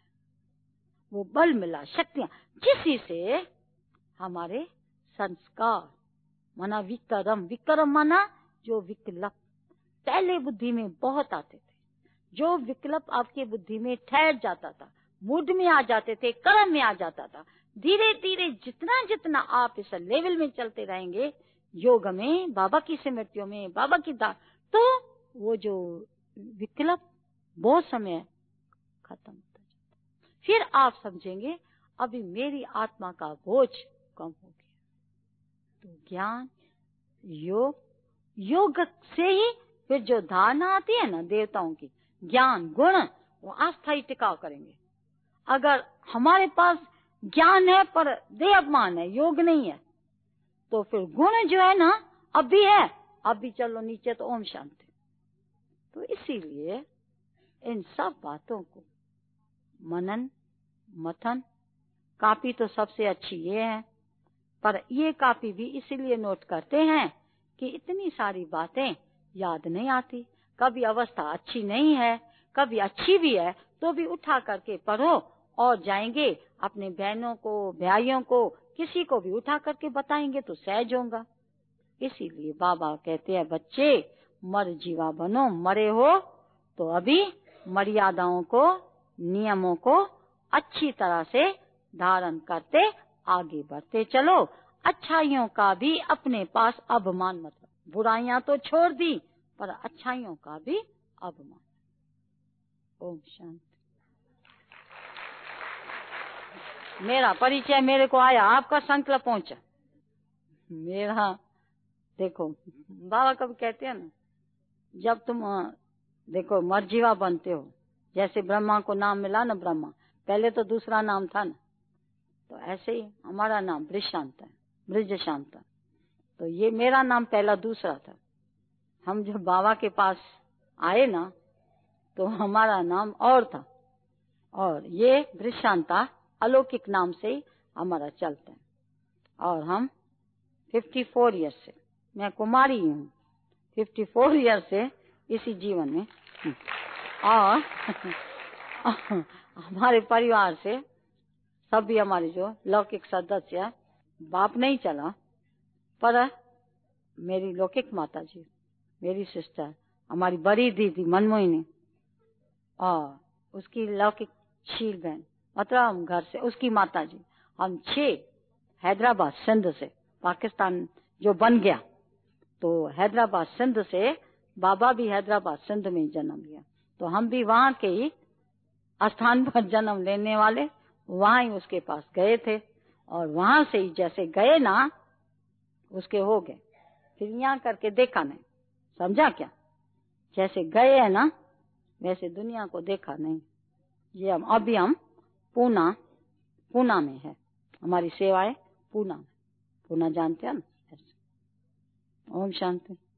वो बल मिला, शक्तियां, जिसी से हमारे संस्कार माना विक्रम, विक्रम माना जो विकल्प पहले बुद्धि में बहुत आते थे, जो विकल्प आपके बुद्धि में ठहर जाता था, मूड में आ जाते थे, कर्म में आ जाता था। धीरे धीरे जितना जितना आप इस लेवल में चलते रहेंगे, योग में, बाबा की स्मृतियों में, बाबा की दान, तो वो जो विकल्प बहुत समय खत्म होता जाता। फिर आप समझेंगे अभी मेरी आत्मा का बोझ कम हो गया। तो ज्ञान, योग, योग से ही फिर जो धारणा आती है ना देवताओं की, ज्ञान, गुण, वो अस्थायी टिकाव करेंगे। अगर हमारे पास ज्ञान है पर देह अभिमान है, योग नहीं है, तो फिर गुण जो है ना अब भी है, अब भी चलो नीचे तो ओम शांति। तो इसीलिए इन सब बातों को मनन, मथन, कॉपी तो सबसे अच्छी ये है, पर ये कॉपी भी इसीलिए नोट करते हैं कि इतनी सारी बातें याद नहीं आती। कभी अवस्था अच्छी नहीं है, कभी अच्छी भी है, तो भी उठा करके पढ़ो, और जाएंगे अपने बहनों को, भाइयों को, किसी को भी उठा करके बताएंगे तो सहज होगा। इसीलिए बाबा कहते हैं बच्चे मर जीवा बनो, मरे हो तो अभी मर्यादाओं को, नियमों को अच्छी तरह से धारण करते आगे बढ़ते चलो। अच्छाइयों का भी अपने पास अभिमान मत रखो, बुराइयां तो छोड़ दी पर अच्छाइयों का भी अभिमान। ओम शांति। मेरा परिचय मेरे को आया, आपका संकल्प पहुंचा। मेरा देखो बाबा कब कहते हैं ना, जब तुम देखो मर्जीवा बनते हो, जैसे ब्रह्मा को नाम मिला ना ब्रह्मा, पहले तो दूसरा नाम था ना, तो ऐसे ही हमारा नाम ब्रज शांत है, ब्रज शांत। तो ये मेरा नाम पहला दूसरा था। हम जब बाबा के पास आए ना तो हमारा नाम और था, और ये ब्रज शांता अलौकिक नाम से हमारा चलता है। और हम चौवन ईयर्स से मैं कुमारी हूँ, फिफ्टी फोर ईयर से इसी जीवन में हूँ। और हमारे परिवार से सभी हमारे जो लौकिक सदस्य है, बाप नहीं चला, पर मेरी लौकिक माता जी, मेरी सिस्टर, हमारी बड़ी दीदी मनमोहिनी और उसकी लौकिक शील बहन, मतलब हम घर से उसकी माता जी, हम छह हैदराबाद सिंध से, पाकिस्तान जो बन गया तो हैदराबाद सिंध से, बाबा भी हैदराबाद सिंध में जन्म लिया, तो हम भी वहां के ही स्थान पर जन्म लेने वाले, वहां ही उसके पास गए थे और वहां से ही जैसे गए ना उसके हो गए, फिर यहाँ करके देखा नहीं, समझा क्या? जैसे गए है ना वैसे दुनिया को देखा नहीं। ये हम अभी हम पूना पूना में है, हमारी सेवाएं पूना में, पूना जानते हैं ना? ओम शांति।